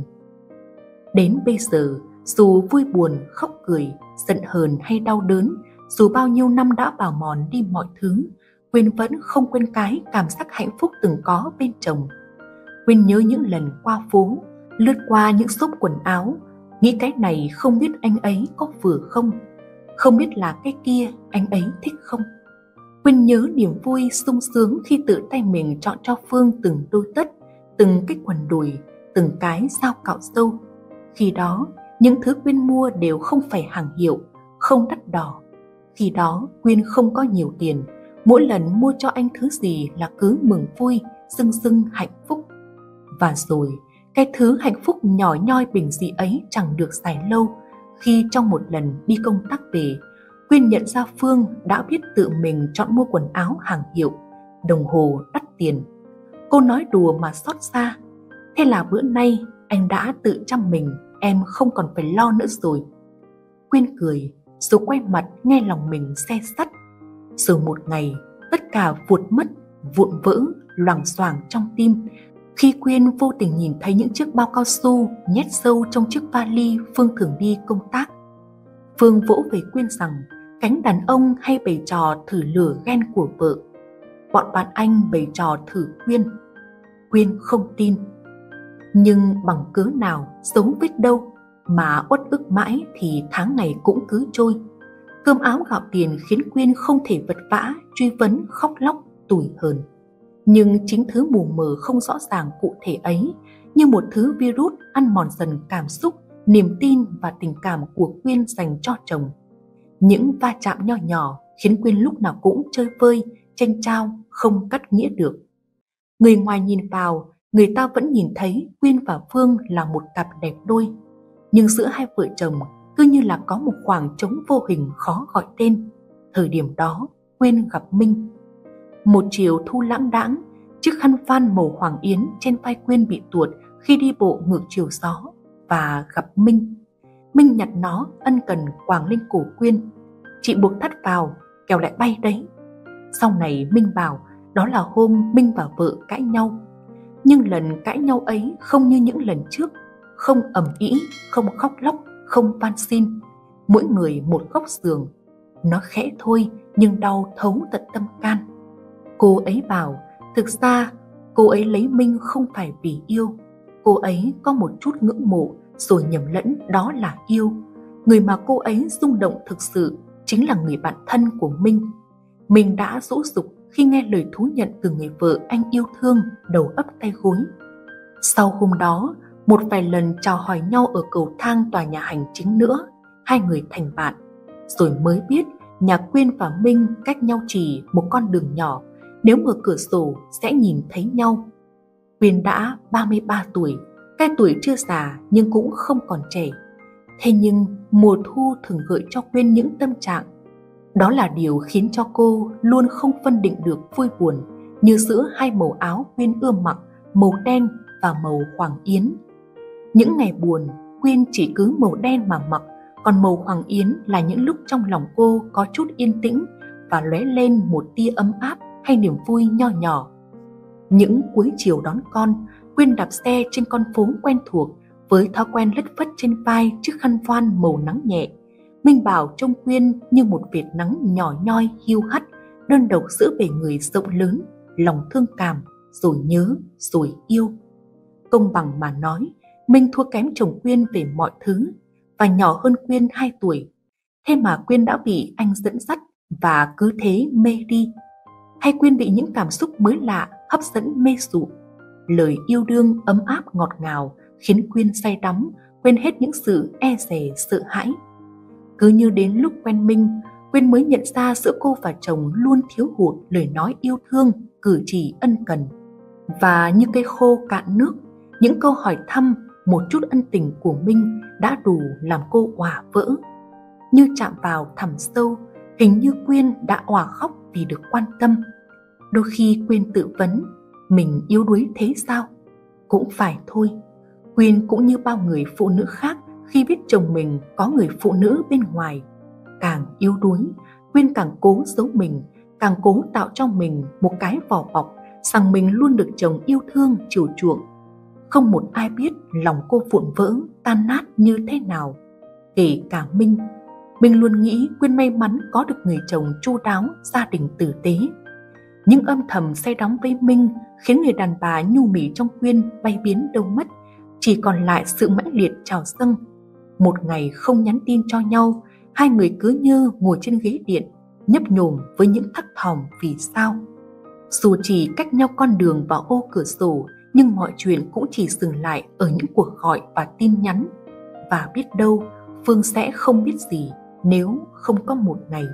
Đến bây giờ, dù vui buồn, khóc cười, giận hờn hay đau đớn, dù bao nhiêu năm đã bào mòn đi mọi thứ, Quyên vẫn không quên cái cảm giác hạnh phúc từng có bên chồng. Quyên nhớ những lần qua phố, lướt qua những xốp quần áo, nghĩ cái này không biết anh ấy có vừa không, không biết là cái kia anh ấy thích không. Quyên nhớ niềm vui sung sướng khi tự tay mình chọn cho Phương từng đôi tất, từng cái quần đùi, từng cái dao cạo râu. Khi đó, những thứ Quyên mua đều không phải hàng hiệu, không đắt đỏ. Khi đó, Quyên không có nhiều tiền, mỗi lần mua cho anh thứ gì là cứ mừng vui, sưng sưng hạnh phúc. Và rồi, cái thứ hạnh phúc nhỏ nhoi bình dị ấy chẳng được dài lâu, khi trong một lần đi công tác về, Quyên nhận ra Phương đã biết tự mình chọn mua quần áo hàng hiệu, đồng hồ đắt tiền. Cô nói đùa mà xót xa. Thế là bữa nay anh đã tự chăm mình, em không còn phải lo nữa rồi. Quyên cười, rồi quay mặt nghe lòng mình se sắt. Rồi một ngày, cả vụt mất, vụn vỡ, loảng xoảng trong tim khi Quyên vô tình nhìn thấy những chiếc bao cao su nhét sâu trong chiếc vali Phương thường đi công tác. Phương vỗ về Quyên rằng cánh đàn ông hay bày trò thử lửa ghen của vợ. Bọn bạn anh bày trò thử Quyên. Quyên không tin. Nhưng bằng cớ nào, giấu vết đâu mà uất ức mãi thì tháng ngày cũng cứ trôi. Cơm áo gạo tiền khiến Quyên không thể vật vã, truy vấn, khóc lóc, tủi hờn. Nhưng chính thứ mù mờ không rõ ràng cụ thể ấy như một thứ virus ăn mòn dần cảm xúc, niềm tin và tình cảm của Quyên dành cho chồng. Những va chạm nho nhỏ khiến Quyên lúc nào cũng chơi vơi, tranh trao, không cắt nghĩa được. Người ngoài nhìn vào, người ta vẫn nhìn thấy Quyên và Phương là một cặp đẹp đôi. Nhưng giữa hai vợ chồng cứ như là có một khoảng trống vô hình khó gọi tên. Thời điểm đó, Quyên gặp Minh. Một chiều thu lãng đãng, chiếc khăn voan màu hoàng yến trên vai Quyên bị tuột khi đi bộ ngược chiều gió và gặp Minh. Minh nhặt nó ân cần quàng lên cổ Quyên. Chị buộc thắt vào, kẻo lại bay đấy. Sau này Minh bảo đó là hôm Minh và vợ cãi nhau. Nhưng lần cãi nhau ấy không như những lần trước, không ầm ĩ, không khóc lóc, không van xin. Mỗi người một góc giường. Nó khẽ thôi nhưng đau thấu tận tâm can. Cô ấy bảo thực ra cô ấy lấy Minh không phải vì yêu. Cô ấy có một chút ngưỡng mộ rồi nhầm lẫn đó là yêu. Người mà cô ấy rung động thực sự chính là người bạn thân của Minh. Mình đã dỗ dục khi nghe lời thú nhận từ người vợ anh yêu thương, đầu ấp tay gối. Sau hôm đó, một vài lần chào hỏi nhau ở cầu thang tòa nhà hành chính nữa, hai người thành bạn. Rồi mới biết nhà Quyên và Minh cách nhau chỉ một con đường nhỏ, nếu mở cửa sổ sẽ nhìn thấy nhau. Quyên đã ba mươi ba tuổi, cái tuổi chưa già nhưng cũng không còn trẻ. Thế nhưng mùa thu thường gợi cho Quyên những tâm trạng. Đó là điều khiến cho cô luôn không phân định được vui buồn, như giữa hai màu áo Quyên ưa mặc, màu đen và màu hoàng yến. Những ngày buồn, Quyên chỉ cứ màu đen mà mặc, còn màu hoàng yến là những lúc trong lòng cô có chút yên tĩnh và lóe lên một tia ấm áp hay niềm vui nho nhỏ. Những cuối chiều đón con, Quyên đạp xe trên con phố quen thuộc với thói quen lất phất trên vai chiếc khăn voan màu nắng nhẹ. Minh bảo trông Quyên như một vệt nắng nhỏ nhoi hiu hắt, đơn độc giữa bể người rộng lớn, lòng thương cảm, rồi nhớ, rồi yêu. Công bằng mà nói, Minh thua kém chồng Quyên về mọi thứ và nhỏ hơn Quyên hai tuổi. Thế mà Quyên đã bị anh dẫn dắt và cứ thế mê đi. Hay Quyên bị những cảm xúc mới lạ hấp dẫn mê dụ. Lời yêu đương ấm áp ngọt ngào khiến Quyên say đắm, quên hết những sự e dè sợ hãi. Cứ như đến lúc quen Minh, Quyên mới nhận ra giữa cô và chồng luôn thiếu hụt lời nói yêu thương, cử chỉ ân cần. Và như cây khô cạn nước, những câu hỏi thăm, một chút ân tình của Minh đã đủ làm cô òa vỡ. Như chạm vào thẳm sâu, hình như Quyên đã òa khóc vì được quan tâm. Đôi khi Quyên tự vấn, mình yếu đuối thế sao? Cũng phải thôi, Quyên cũng như bao người phụ nữ khác khi biết chồng mình có người phụ nữ bên ngoài. Càng yếu đuối, Quyên càng cố giấu mình, càng cố tạo cho mình một cái vỏ bọc rằng mình luôn được chồng yêu thương chiều chuộng. Không một ai biết lòng cô vụn vỡ, tan nát như thế nào, kể cả Minh. Minh luôn nghĩ Quyên may mắn có được người chồng chu đáo, gia đình tử tế. Những âm thầm say đắm với Minh khiến người đàn bà nhu mì trong Quyên bay biến đâu mất, chỉ còn lại sự mãnh liệt trào dâng. Một ngày không nhắn tin cho nhau, hai người cứ như ngồi trên ghế điện, nhấp nhổm với những thắc thỏm vì sao. Dù chỉ cách nhau con đường và ô cửa sổ, nhưng mọi chuyện cũng chỉ dừng lại ở những cuộc gọi và tin nhắn. Và biết đâu Phương sẽ không biết gì nếu không có một ngày.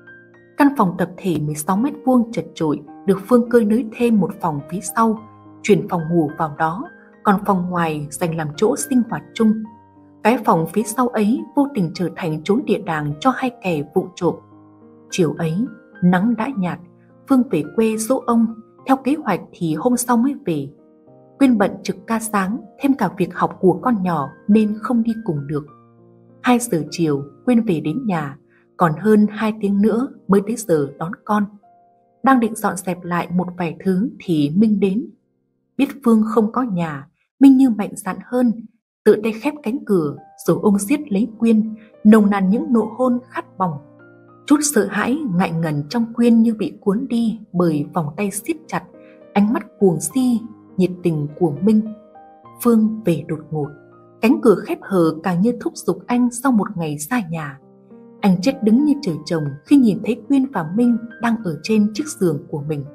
Căn phòng tập thể mười sáu mét vuông chật chội được Phương cơi nới thêm một phòng phía sau, chuyển phòng ngủ vào đó, còn phòng ngoài dành làm chỗ sinh hoạt chung. Cái phòng phía sau ấy vô tình trở thành chốn địa đàng cho hai kẻ vụng trộm. Chiều ấy, nắng đã nhạt, Phương về quê dỗ ông, theo kế hoạch thì hôm sau mới về. Quyên bận trực ca sáng, thêm cả việc học của con nhỏ nên không đi cùng được. Hai giờ chiều, Quyên về đến nhà, còn hơn hai tiếng nữa mới tới giờ đón con. đang định dọn dẹp lại một vài thứ thì Minh đến. Biết Phương không có nhà, Minh như mạnh dạn hơn, tự tay khép cánh cửa rồi ôm siết lấy Quyên, nồng nàn những nụ hôn khát bỏng. Chút sợ hãi ngại ngần trong Quyên như bị cuốn đi bởi vòng tay siết chặt, ánh mắt cuồng si, nhiệt tình của Minh. Phương về đột ngột, cánh cửa khép hờ càng như thúc giục anh sau một ngày xa nhà. Anh chết đứng như trời trồng khi nhìn thấy Quyên và Minh đang ở trên chiếc giường của mình.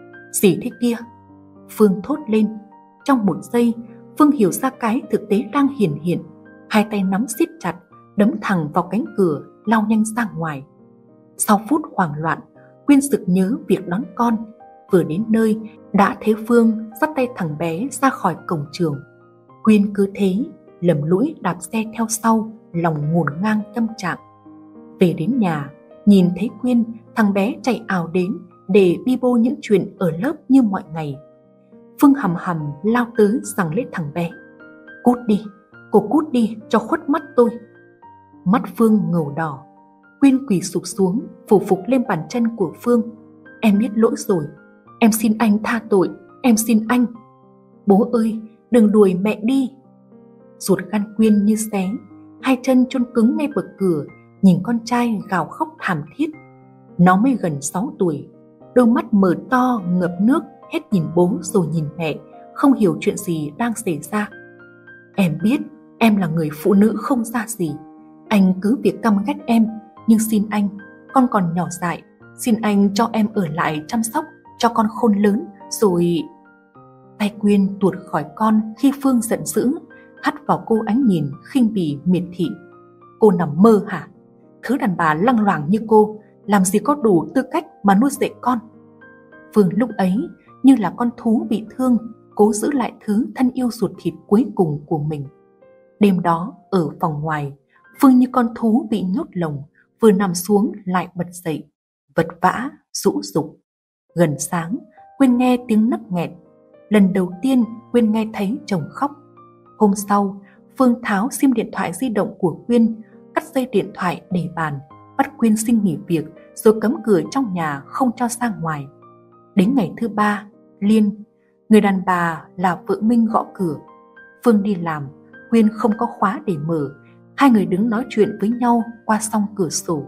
Gì thế kia? Phương thốt lên. Trong một giây, Phương hiểu ra cái thực tế đang hiển hiện. Hai tay nắm siết chặt, đấm thẳng vào cánh cửa, lao nhanh ra ngoài. Sau phút hoảng loạn, Quyên sực nhớ việc đón con. Vừa đến nơi, đã thấy Phương dắt tay thằng bé ra khỏi cổng trường. Quyên cứ thế, lầm lũi đạp xe theo sau, lòng ngổn ngang tâm trạng. Về đến nhà, nhìn thấy Quyên, thằng bé chạy ào đến để bi bô những chuyện ở lớp như mọi ngày. Phương hầm hầm lao tới giằng lấy thằng bé. Cút đi, cô cút đi cho khuất mắt tôi. Mắt Phương ngầu đỏ. Quyên quỳ sụp xuống, phủ phục lên bàn chân của Phương. Em biết lỗi rồi, em xin anh tha tội, em xin anh. Bố ơi, đừng đuổi mẹ đi. Ruột gan Quyên như xé, hai chân chôn cứng ngay bậc cửa, nhìn con trai gào khóc thảm thiết. Nó mới gần sáu tuổi, đôi mắt mở to ngập nước, hết nhìn bố rồi nhìn mẹ, không hiểu chuyện gì đang xảy ra. Em biết em là người phụ nữ không ra gì, anh cứ việc căm ghét em, nhưng xin anh, con còn nhỏ dại, xin anh cho em ở lại chăm sóc cho con khôn lớn rồi. Tay Quyên tuột khỏi con khi Phương giận dữ, hắt vào cô ánh nhìn khinh bỉ miệt thị. Cô nằm mơ hả? Thứ đàn bà lăng loảng như cô làm gì có đủ tư cách mà nuôi dạy con. Phương lúc ấy như là con thú bị thương, cố giữ lại thứ thân yêu ruột thịt cuối cùng của mình. Đêm đó ở phòng ngoài, Phương như con thú bị nhốt lồng, vừa nằm xuống lại bật dậy, vật vã, rũ rục. Gần sáng, Quyên nghe tiếng nấc nghẹn. Lần đầu tiên Quyên nghe thấy chồng khóc. Hôm sau, Phương tháo sim điện thoại di động của Quyên, cắt dây điện thoại để bàn, bắt Quyên xin nghỉ việc rồi cấm cửa trong nhà không cho ra ngoài. Đến ngày thứ ba, Liên, người đàn bà là vợ Minh gõ cửa. Phương đi làm, Quyên không có khóa để mở. Hai người đứng nói chuyện với nhau qua song cửa sổ.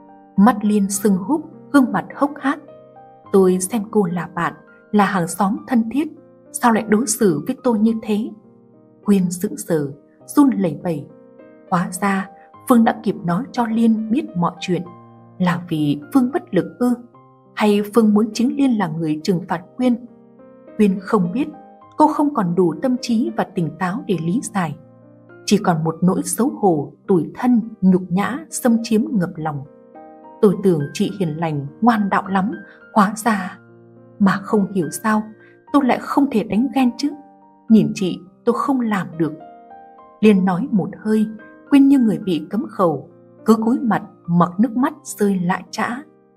Mắt Liên sưng húp, gương mặt hốc hác. Tôi xem cô là bạn, là hàng xóm thân thiết, sao lại đối xử với tôi như thế? Quyên sững sờ, run lẩy bẩy. Hóa ra Phương đã kịp nói cho Liên biết mọi chuyện. Là vì Phương bất lực ư? Hay Phương muốn chính Liên là người trừng phạt Quyên? Quyên không biết, cô không còn đủ tâm trí và tỉnh táo để lý giải. Chỉ còn một nỗi xấu hổ, tủi thân, nhục nhã, xâm chiếm ngập lòng. Tôi tưởng chị hiền lành, ngoan đạo lắm, hóa ra... Mà không hiểu sao, tôi lại không thể đánh ghen chứ. Nhìn chị, tôi không làm được. Liên nói một hơi, Quyên như người bị cấm khẩu, cứ cúi mặt mặc nước mắt rơi lã chã.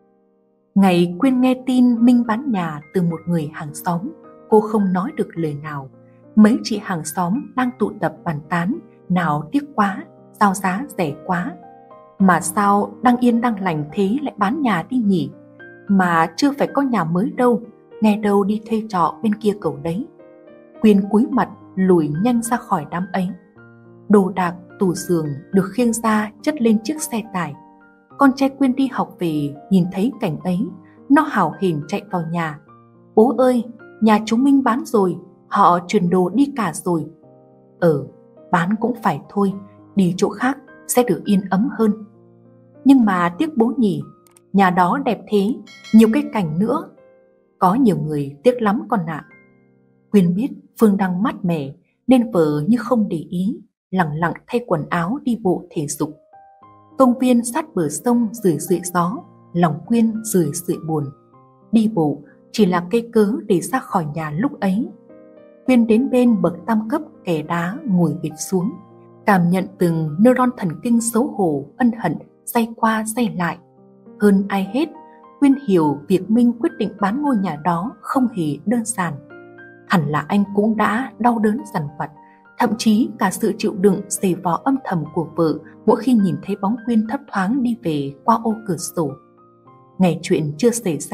Ngày Quyên nghe tin Minh bán nhà từ một người hàng xóm, cô không nói được lời nào. Mấy chị hàng xóm đang tụ tập bàn tán, nào tiếc quá, giao giá rẻ quá. Mà sao đang yên đang lành thế lại bán nhà đi nhỉ? Mà chưa phải có nhà mới đâu, nghe đâu đi thuê trọ bên kia cầu đấy. Quyên cúi mặt lùi nhanh ra khỏi đám ấy. Đồ đạc, tủ giường được khiêng ra chất lên chiếc xe tải. Con trai Quyên đi học về nhìn thấy cảnh ấy, nó hào hển chạy vào nhà. Bố ơi, nhà chú Minh bán rồi, họ chuyển đồ đi cả rồi. Ờ, bán cũng phải thôi, đi chỗ khác sẽ được yên ấm hơn. Nhưng mà tiếc bố nhỉ, nhà đó đẹp thế, nhiều cây cảnh nữa. Có nhiều người tiếc lắm con ạ. Quyên biết Phương đang mát mẻ nên vờ như không để ý, lẳng lặng thay quần áo đi bộ thể dục. Công viên sát bờ sông rười rượi gió, lòng Quyên rười rượi buồn. Đi bộ chỉ là cây cớ để ra khỏi nhà lúc ấy. Quyên đến bên bậc tam cấp kè đá ngồi bệt xuống, cảm nhận từng neuron thần kinh xấu hổ, ân hận day qua day lại. Hơn ai hết, Quyên hiểu việc Minh quyết định bán ngôi nhà đó không hề đơn giản. Hẳn là anh cũng đã đau đớn dằn vặt, thậm chí cả sự chịu đựng giày vò âm thầm của vợ mỗi khi nhìn thấy bóng Quyên thấp thoáng đi về qua ô cửa sổ. Ngày chuyện chưa xảy ra,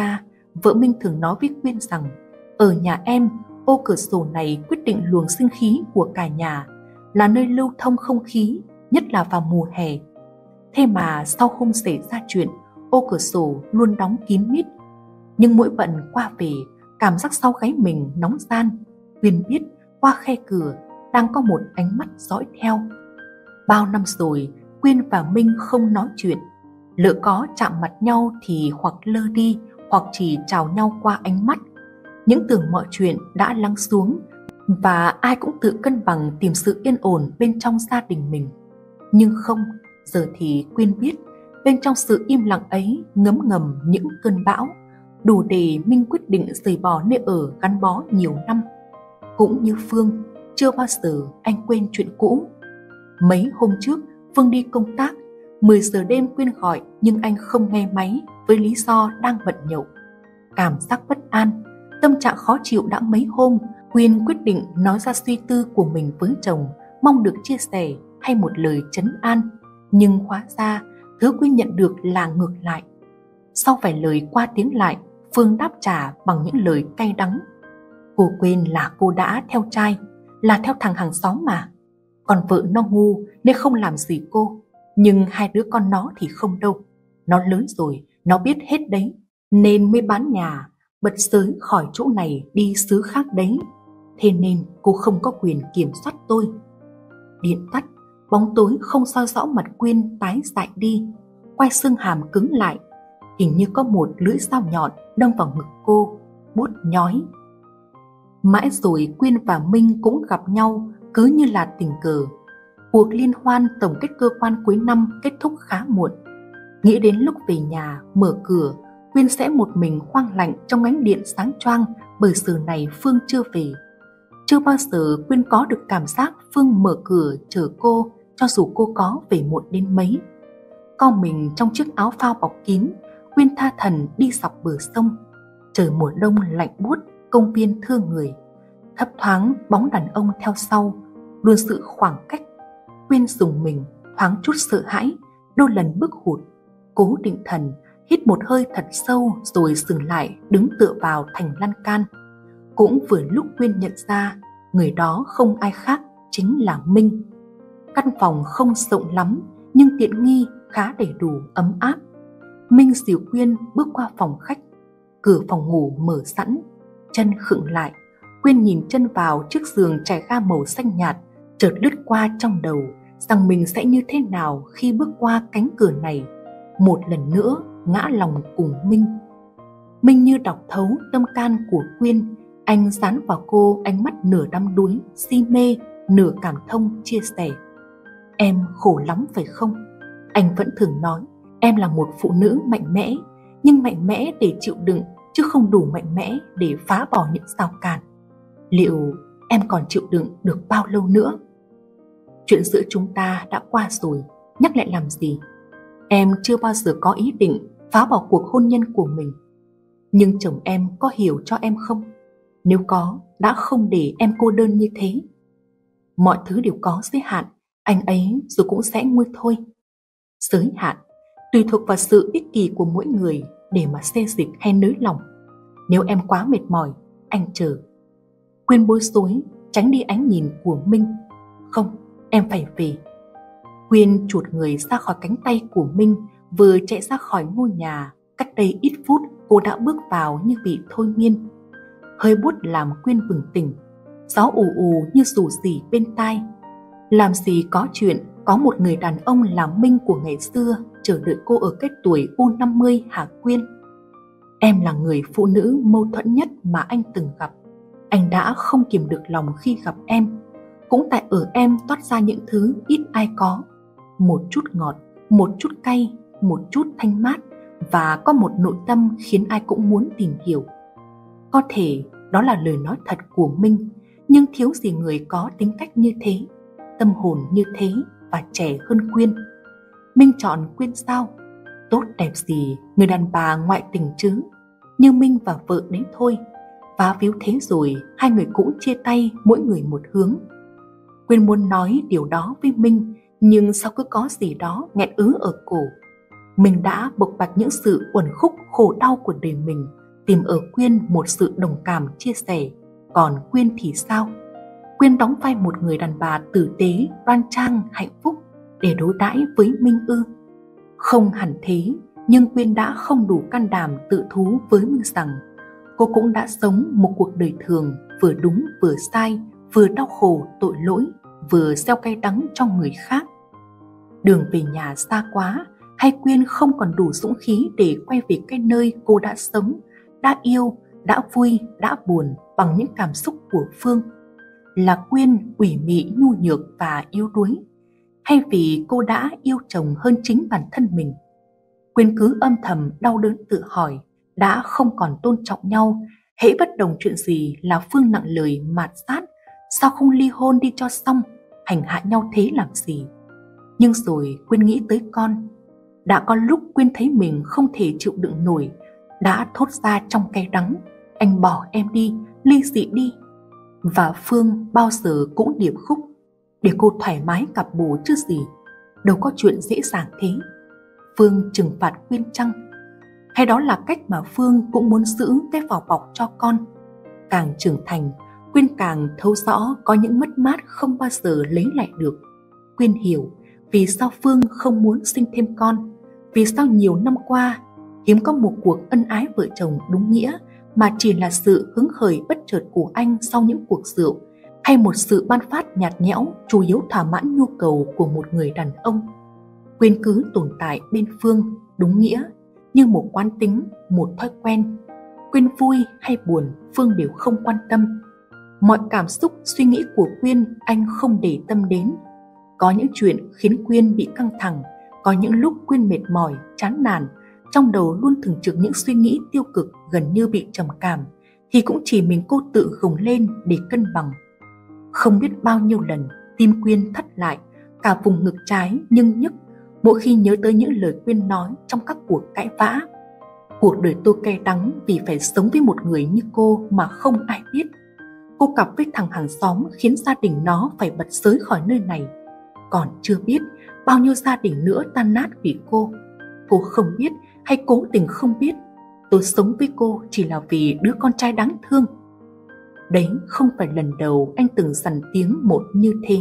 vợ Minh thường nói với Quyên rằng ở nhà em, ô cửa sổ này quyết định luồng sinh khí của cả nhà, là nơi lưu thông không khí, nhất là vào mùa hè. Thế mà sau hôm xảy ra chuyện, ô cửa sổ luôn đóng kín mít. Nhưng mỗi bận qua về, cảm giác sau gáy mình nóng ran. Quyên biết qua khe cửa đang có một ánh mắt dõi theo. Bao năm rồi, Quyên và Minh không nói chuyện. Lỡ có chạm mặt nhau thì hoặc lơ đi, hoặc chỉ chào nhau qua ánh mắt. Những tưởng mọi chuyện đã lắng xuống và ai cũng tự cân bằng tìm sự yên ổn bên trong gia đình mình. Nhưng không, giờ thì Quyên biết bên trong sự im lặng ấy ngấm ngầm những cơn bão, đủ để Minh quyết định rời bỏ nơi ở gắn bó nhiều năm. Cũng như Phương, chưa bao giờ anh quên chuyện cũ. Mấy hôm trước, Phương đi công tác, mười giờ đêm Quyên gọi nhưng anh không nghe máy với lý do đang bận nhậu. Cảm giác bất an, tâm trạng khó chịu đã mấy hôm, Quyên quyết định nói ra suy tư của mình với chồng, mong được chia sẻ hay một lời trấn an. Nhưng hóa ra, thứ Quyên nhận được là ngược lại. Sau vài lời qua tiếng lại, Phương đáp trả bằng những lời cay đắng. Cô quên là cô đã theo trai, là theo thằng hàng xóm mà. Còn vợ nó ngu nên không làm gì cô. Nhưng hai đứa con nó thì không đâu. Nó lớn rồi, nó biết hết đấy. Nên mới bán nhà, bật xới khỏi chỗ này đi xứ khác đấy. Thế nên cô không có quyền kiểm soát tôi. Điện tắt, bóng tối không soi rõ mặt Quyên tái dại đi. Quai xương hàm cứng lại, hình như có một lưỡi dao nhọn đâm vào ngực cô, buốt nhói. Mãi rồi Quyên và Minh cũng gặp nhau cứ như là tình cờ. Cuộc liên hoan tổng kết cơ quan cuối năm kết thúc khá muộn. Nghĩ đến lúc về nhà mở cửa, Quyên sẽ một mình khoang lạnh trong ánh điện sáng choang bởi giờ này Phương chưa về. Chưa bao giờ Quyên có được cảm giác Phương mở cửa chờ cô, cho dù cô có về muộn đến mấy. Co mình trong chiếc áo phao bọc kín, Quyên tha thẩn đi dọc bờ sông. Trời mùa đông lạnh buốt, công viên thương người. Thấp thoáng bóng đàn ông theo sau, luôn sự khoảng cách. Quyên dùng mình, thoáng chút sợ hãi, đôi lần bước hụt. Cố định thần, hít một hơi thật sâu rồi dừng lại đứng tựa vào thành lan can. Cũng vừa lúc Quyên nhận ra, người đó không ai khác chính là Minh. Căn phòng không rộng lắm, nhưng tiện nghi khá đầy đủ ấm áp. Minh dìu Quyên bước qua phòng khách. Cửa phòng ngủ mở sẵn, chân khựng lại. Quyên nhìn chân vào chiếc giường trải ga màu xanh nhạt, chợt lướt qua trong đầu rằng mình sẽ như thế nào khi bước qua cánh cửa này, một lần nữa ngã lòng cùng Minh. Minh như đọc thấu tâm can của Quyên, anh dán vào cô ánh mắt nửa đăm đuối, si mê, nửa cảm thông chia sẻ. Em khổ lắm phải không? Anh vẫn thường nói em là một phụ nữ mạnh mẽ, nhưng mạnh mẽ để chịu đựng chứ không đủ mạnh mẽ để phá bỏ những rào cản. Liệu em còn chịu đựng được bao lâu nữa? Chuyện giữa chúng ta đã qua rồi, nhắc lại làm gì? Em chưa bao giờ có ý định phá bỏ cuộc hôn nhân của mình. Nhưng chồng em có hiểu cho em không? Nếu có, đã không để em cô đơn như thế. Mọi thứ đều có giới hạn, anh ấy rồi cũng sẽ nguôi thôi. Giới hạn tùy thuộc vào sự ích kỷ của mỗi người để mà xê dịch hay nới lỏng. Nếu em quá mệt mỏi, anh chờ. Quyên bối rối tránh đi ánh nhìn của Minh. Không, em phải về. Quyên chuột người ra khỏi cánh tay của Minh, vừa chạy ra khỏi ngôi nhà. Cách đây ít phút cô đã bước vào như bị thôi miên. Hơi buốt làm Quyên bừng tỉnh. Gió ù ù như rủ rỉ bên tai. Làm gì có chuyện có một người đàn ông là Minh của ngày xưa chờ đợi cô ở cái tuổi u năm mươi hả Quyên? Em là người phụ nữ mâu thuẫn nhất mà anh từng gặp. Anh đã không kiềm được lòng khi gặp em. Cũng tại ở em toát ra những thứ ít ai có. Một chút ngọt, một chút cay, một chút thanh mát, và có một nội tâm khiến ai cũng muốn tìm hiểu. Có thể đó là lời nói thật của Minh, nhưng thiếu gì người có tính cách như thế, tâm hồn như thế và trẻ hơn Quyên. Minh chọn Quyên sao? Tốt đẹp gì người đàn bà ngoại tình chứ? Như Minh và vợ đến thôi. Vá víu thế rồi hai người cũng chia tay, mỗi người một hướng. Quyên muốn nói điều đó với Minh, nhưng sao cứ có gì đó nghẹn ứ ở cổ. Mình đã bộc bạch những sự uẩn khúc khổ đau của đời mình, tìm ở Quyên một sự đồng cảm chia sẻ. Còn Quyên thì sao? Quyên đóng vai một người đàn bà tử tế, đoan trang, hạnh phúc để đối đãi với Minh ư? Không hẳn thế, nhưng Quyên đã không đủ can đảm tự thú với Minh rằng cô cũng đã sống một cuộc đời thường, vừa đúng vừa sai, vừa đau khổ tội lỗi, vừa gieo cay đắng cho người khác. Đường về nhà xa quá, hay Quyên không còn đủ dũng khí để quay về cái nơi cô đã sống, đã yêu, đã vui, đã buồn bằng những cảm xúc của Phương? Là Quyên ủy mị, nhu nhược và yếu đuối, hay vì cô đã yêu chồng hơn chính bản thân mình? Quyên cứ âm thầm đau đớn tự hỏi, đã không còn tôn trọng nhau, hễ bất đồng chuyện gì là Phương nặng lời mạt sát, sao không ly hôn đi cho xong, hành hạ nhau thế làm gì? Nhưng rồi Quyên nghĩ tới con. Đã có lúc Quyên thấy mình không thể chịu đựng nổi, đã thốt ra trong cay đắng: anh bỏ em đi, ly dị đi. Và Phương bao giờ cũng điệp khúc: để cô thoải mái cặp bồ chứ gì, đâu có chuyện dễ dàng thế. Phương trừng phạt Quyên chăng? Hay đó là cách mà Phương cũng muốn giữ cái vỏ bọc cho con? Càng trưởng thành, Quyên càng thấu rõ có những mất mát không bao giờ lấy lại được. Quyên hiểu vì sao Phương không muốn sinh thêm con, vì sao nhiều năm qua hiếm có một cuộc ân ái vợ chồng đúng nghĩa, mà chỉ là sự hứng khởi bất chợt của anh sau những cuộc rượu, hay một sự ban phát nhạt nhẽo chủ yếu thỏa mãn nhu cầu của một người đàn ông. Quyên cứ tồn tại bên Phương đúng nghĩa như một quán tính, một thói quen. Quyên vui hay buồn, Phương đều không quan tâm. Mọi cảm xúc, suy nghĩ của Quyên anh không để tâm đến. Có những chuyện khiến Quyên bị căng thẳng, có những lúc Quyên mệt mỏi, chán nản, trong đầu luôn thường trực những suy nghĩ tiêu cực gần như bị trầm cảm, thì cũng chỉ mình cô tự gồng lên để cân bằng. Không biết bao nhiêu lần tim Quyên thắt lại, cả vùng ngực trái nhưng nhức mỗi khi nhớ tới những lời Quyên nói trong các cuộc cãi vã. Cuộc đời tôi cay đắng vì phải sống với một người như cô mà không ai biết. Cô cặp với thằng hàng xóm khiến gia đình nó phải bật xới khỏi nơi này. Còn chưa biết bao nhiêu gia đình nữa tan nát vì cô. Cô không biết hay cố tình không biết, tôi sống với cô chỉ là vì đứa con trai đáng thương. Đấy không phải lần đầu anh từng dằn tiếng một như thế.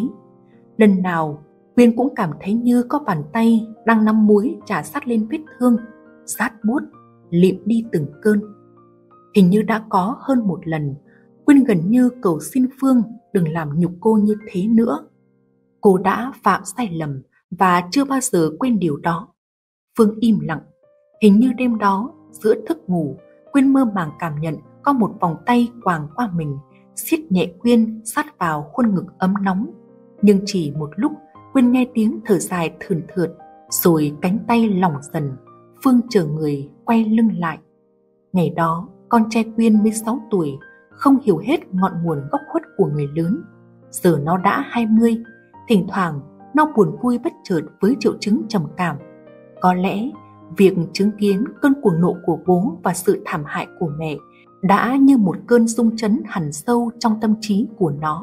Lần nào Quyên cũng cảm thấy như có bàn tay đang nắm muối chà sát lên vết thương, sát buốt, lịm đi từng cơn. Hình như đã có hơn một lần Quyên gần như cầu xin Phương đừng làm nhục cô như thế nữa. Cô đã phạm sai lầm và chưa bao giờ quên điều đó. Phương im lặng. Hình như đêm đó giữa thức ngủ, Quyên mơ màng cảm nhận có một vòng tay quàng qua mình, siết nhẹ Quyên sát vào khuôn ngực ấm nóng. Nhưng chỉ một lúc, Quyên nghe tiếng thở dài thườn thượt, rồi cánh tay lỏng dần. Phương chờ người quay lưng lại. Ngày đó con trai Quyên mới sáu tuổi, không hiểu hết ngọn nguồn gốc khuất của người lớn. Giờ nó đã hai mươi, thỉnh thoảng nó buồn vui bất chợt với triệu chứng trầm cảm. Có lẽ việc chứng kiến cơn cuồng nộ của bố và sự thảm hại của mẹ đã như một cơn rung chấn hằn sâu trong tâm trí của nó.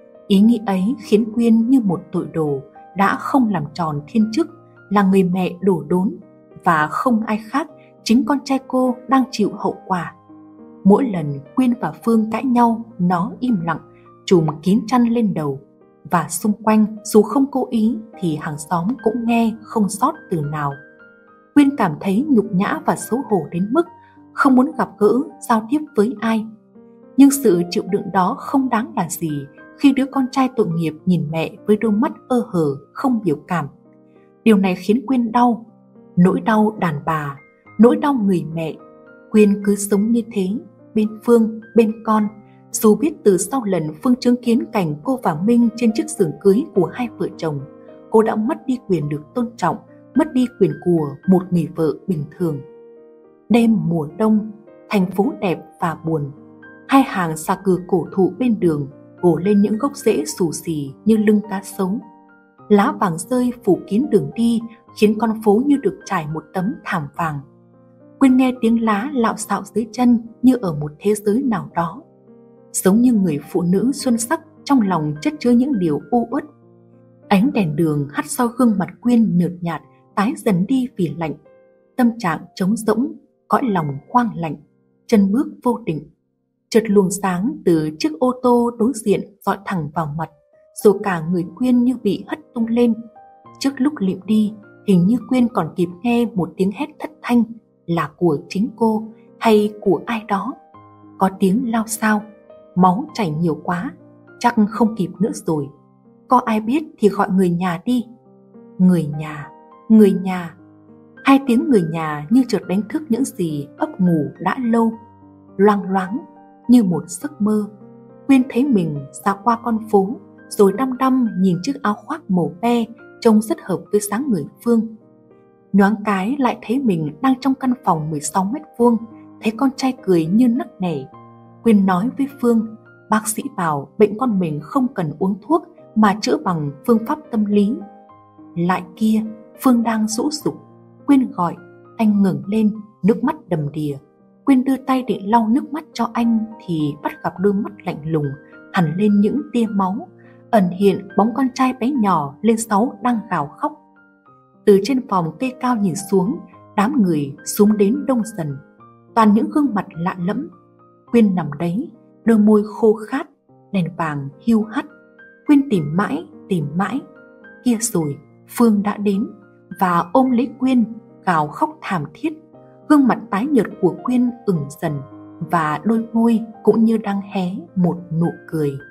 Ý nghĩ ấy khiến Quyên như một tội đồ đã không làm tròn thiên chức là người mẹ đổ đốn, và không ai khác chính con trai cô đang chịu hậu quả. Mỗi lần Quyên và Phương cãi nhau, nó im lặng, trùm kín chăn lên đầu, và xung quanh dù không cố ý thì hàng xóm cũng nghe không sót từ nào. Quyên cảm thấy nhục nhã và xấu hổ đến mức không muốn gặp gỡ, giao tiếp với ai. Nhưng sự chịu đựng đó không đáng là gì khi đứa con trai tội nghiệp nhìn mẹ với đôi mắt ơ hờ, không biểu cảm. Điều này khiến Quyên đau, nỗi đau đàn bà, nỗi đau người mẹ. Quyên cứ sống như thế, bên Phương, bên con, dù biết từ sau lần Phương chứng kiến cảnh cô và Minh trên chiếc giường cưới của hai vợ chồng, cô đã mất đi quyền được tôn trọng, mất đi quyền của một người vợ bình thường. Đêm mùa đông, thành phố đẹp và buồn. Hai hàng xà cừ cổ thụ bên đường gồ lên những gốc rễ xù xì như lưng cá sấu. Lá vàng rơi phủ kín đường đi khiến con phố như được trải một tấm thảm vàng. Quyên nghe tiếng lá lạo xạo dưới chân như ở một thế giới nào đó, giống như người phụ nữ xuân sắc trong lòng chất chứa những điều u uất. Ánh đèn đường hắt soi gương mặt Quyên nhợt nhạt, tái dần đi vì lạnh. Tâm trạng trống rỗng, cõi lòng hoang lạnh. chân bước vô định. Chợt luồng sáng từ chiếc ô tô đối diện dọi thẳng vào mặt, rồi cả người Quyên như bị hất tung lên. Trước lúc liệm đi, hình như Quyên còn kịp nghe một tiếng hét thất thanh, là của chính cô hay của ai đó. Có tiếng lao xao, máu chảy nhiều quá, chắc không kịp nữa rồi. Có ai biết thì gọi người nhà đi. Người nhà, người nhà. Hai tiếng người nhà như chợt đánh thức những gì ấp ngủ đã lâu. Loang loáng như một giấc mơ, Quyên thấy mình dạo qua con phố, rồi đăm đăm nhìn chiếc áo khoác màu be trông rất hợp với dáng người Phương. Nhoáng cái lại thấy mình đang trong căn phòng mười sáu mét vuông, thấy con trai cười như nấc nẻ. Quyên nói với Phương, bác sĩ bảo bệnh con mình không cần uống thuốc mà chữa bằng phương pháp tâm lý. Lại kia, Phương đang rũ rục. Quyên gọi, anh ngẩng lên, nước mắt đầm đìa. Quyên đưa tay định lau nước mắt cho anh thì bắt gặp đôi mắt lạnh lùng hằn lên những tia máu, ẩn hiện bóng con trai bé nhỏ lên sáu đang gào khóc. Từ trên phòng cây cao nhìn xuống, đám người xuống đến đông dần, toàn những gương mặt lạ lẫm. Quyên nằm đấy, đôi môi khô khát, đèn vàng hiu hắt. Quyên tìm mãi, tìm mãi. Kia rồi, Phương đã đến và ôm lấy Quyên, gào khóc thảm thiết. Gương mặt tái nhợt của Quyên ửng dần và đôi môi cũng như đang hé một nụ cười.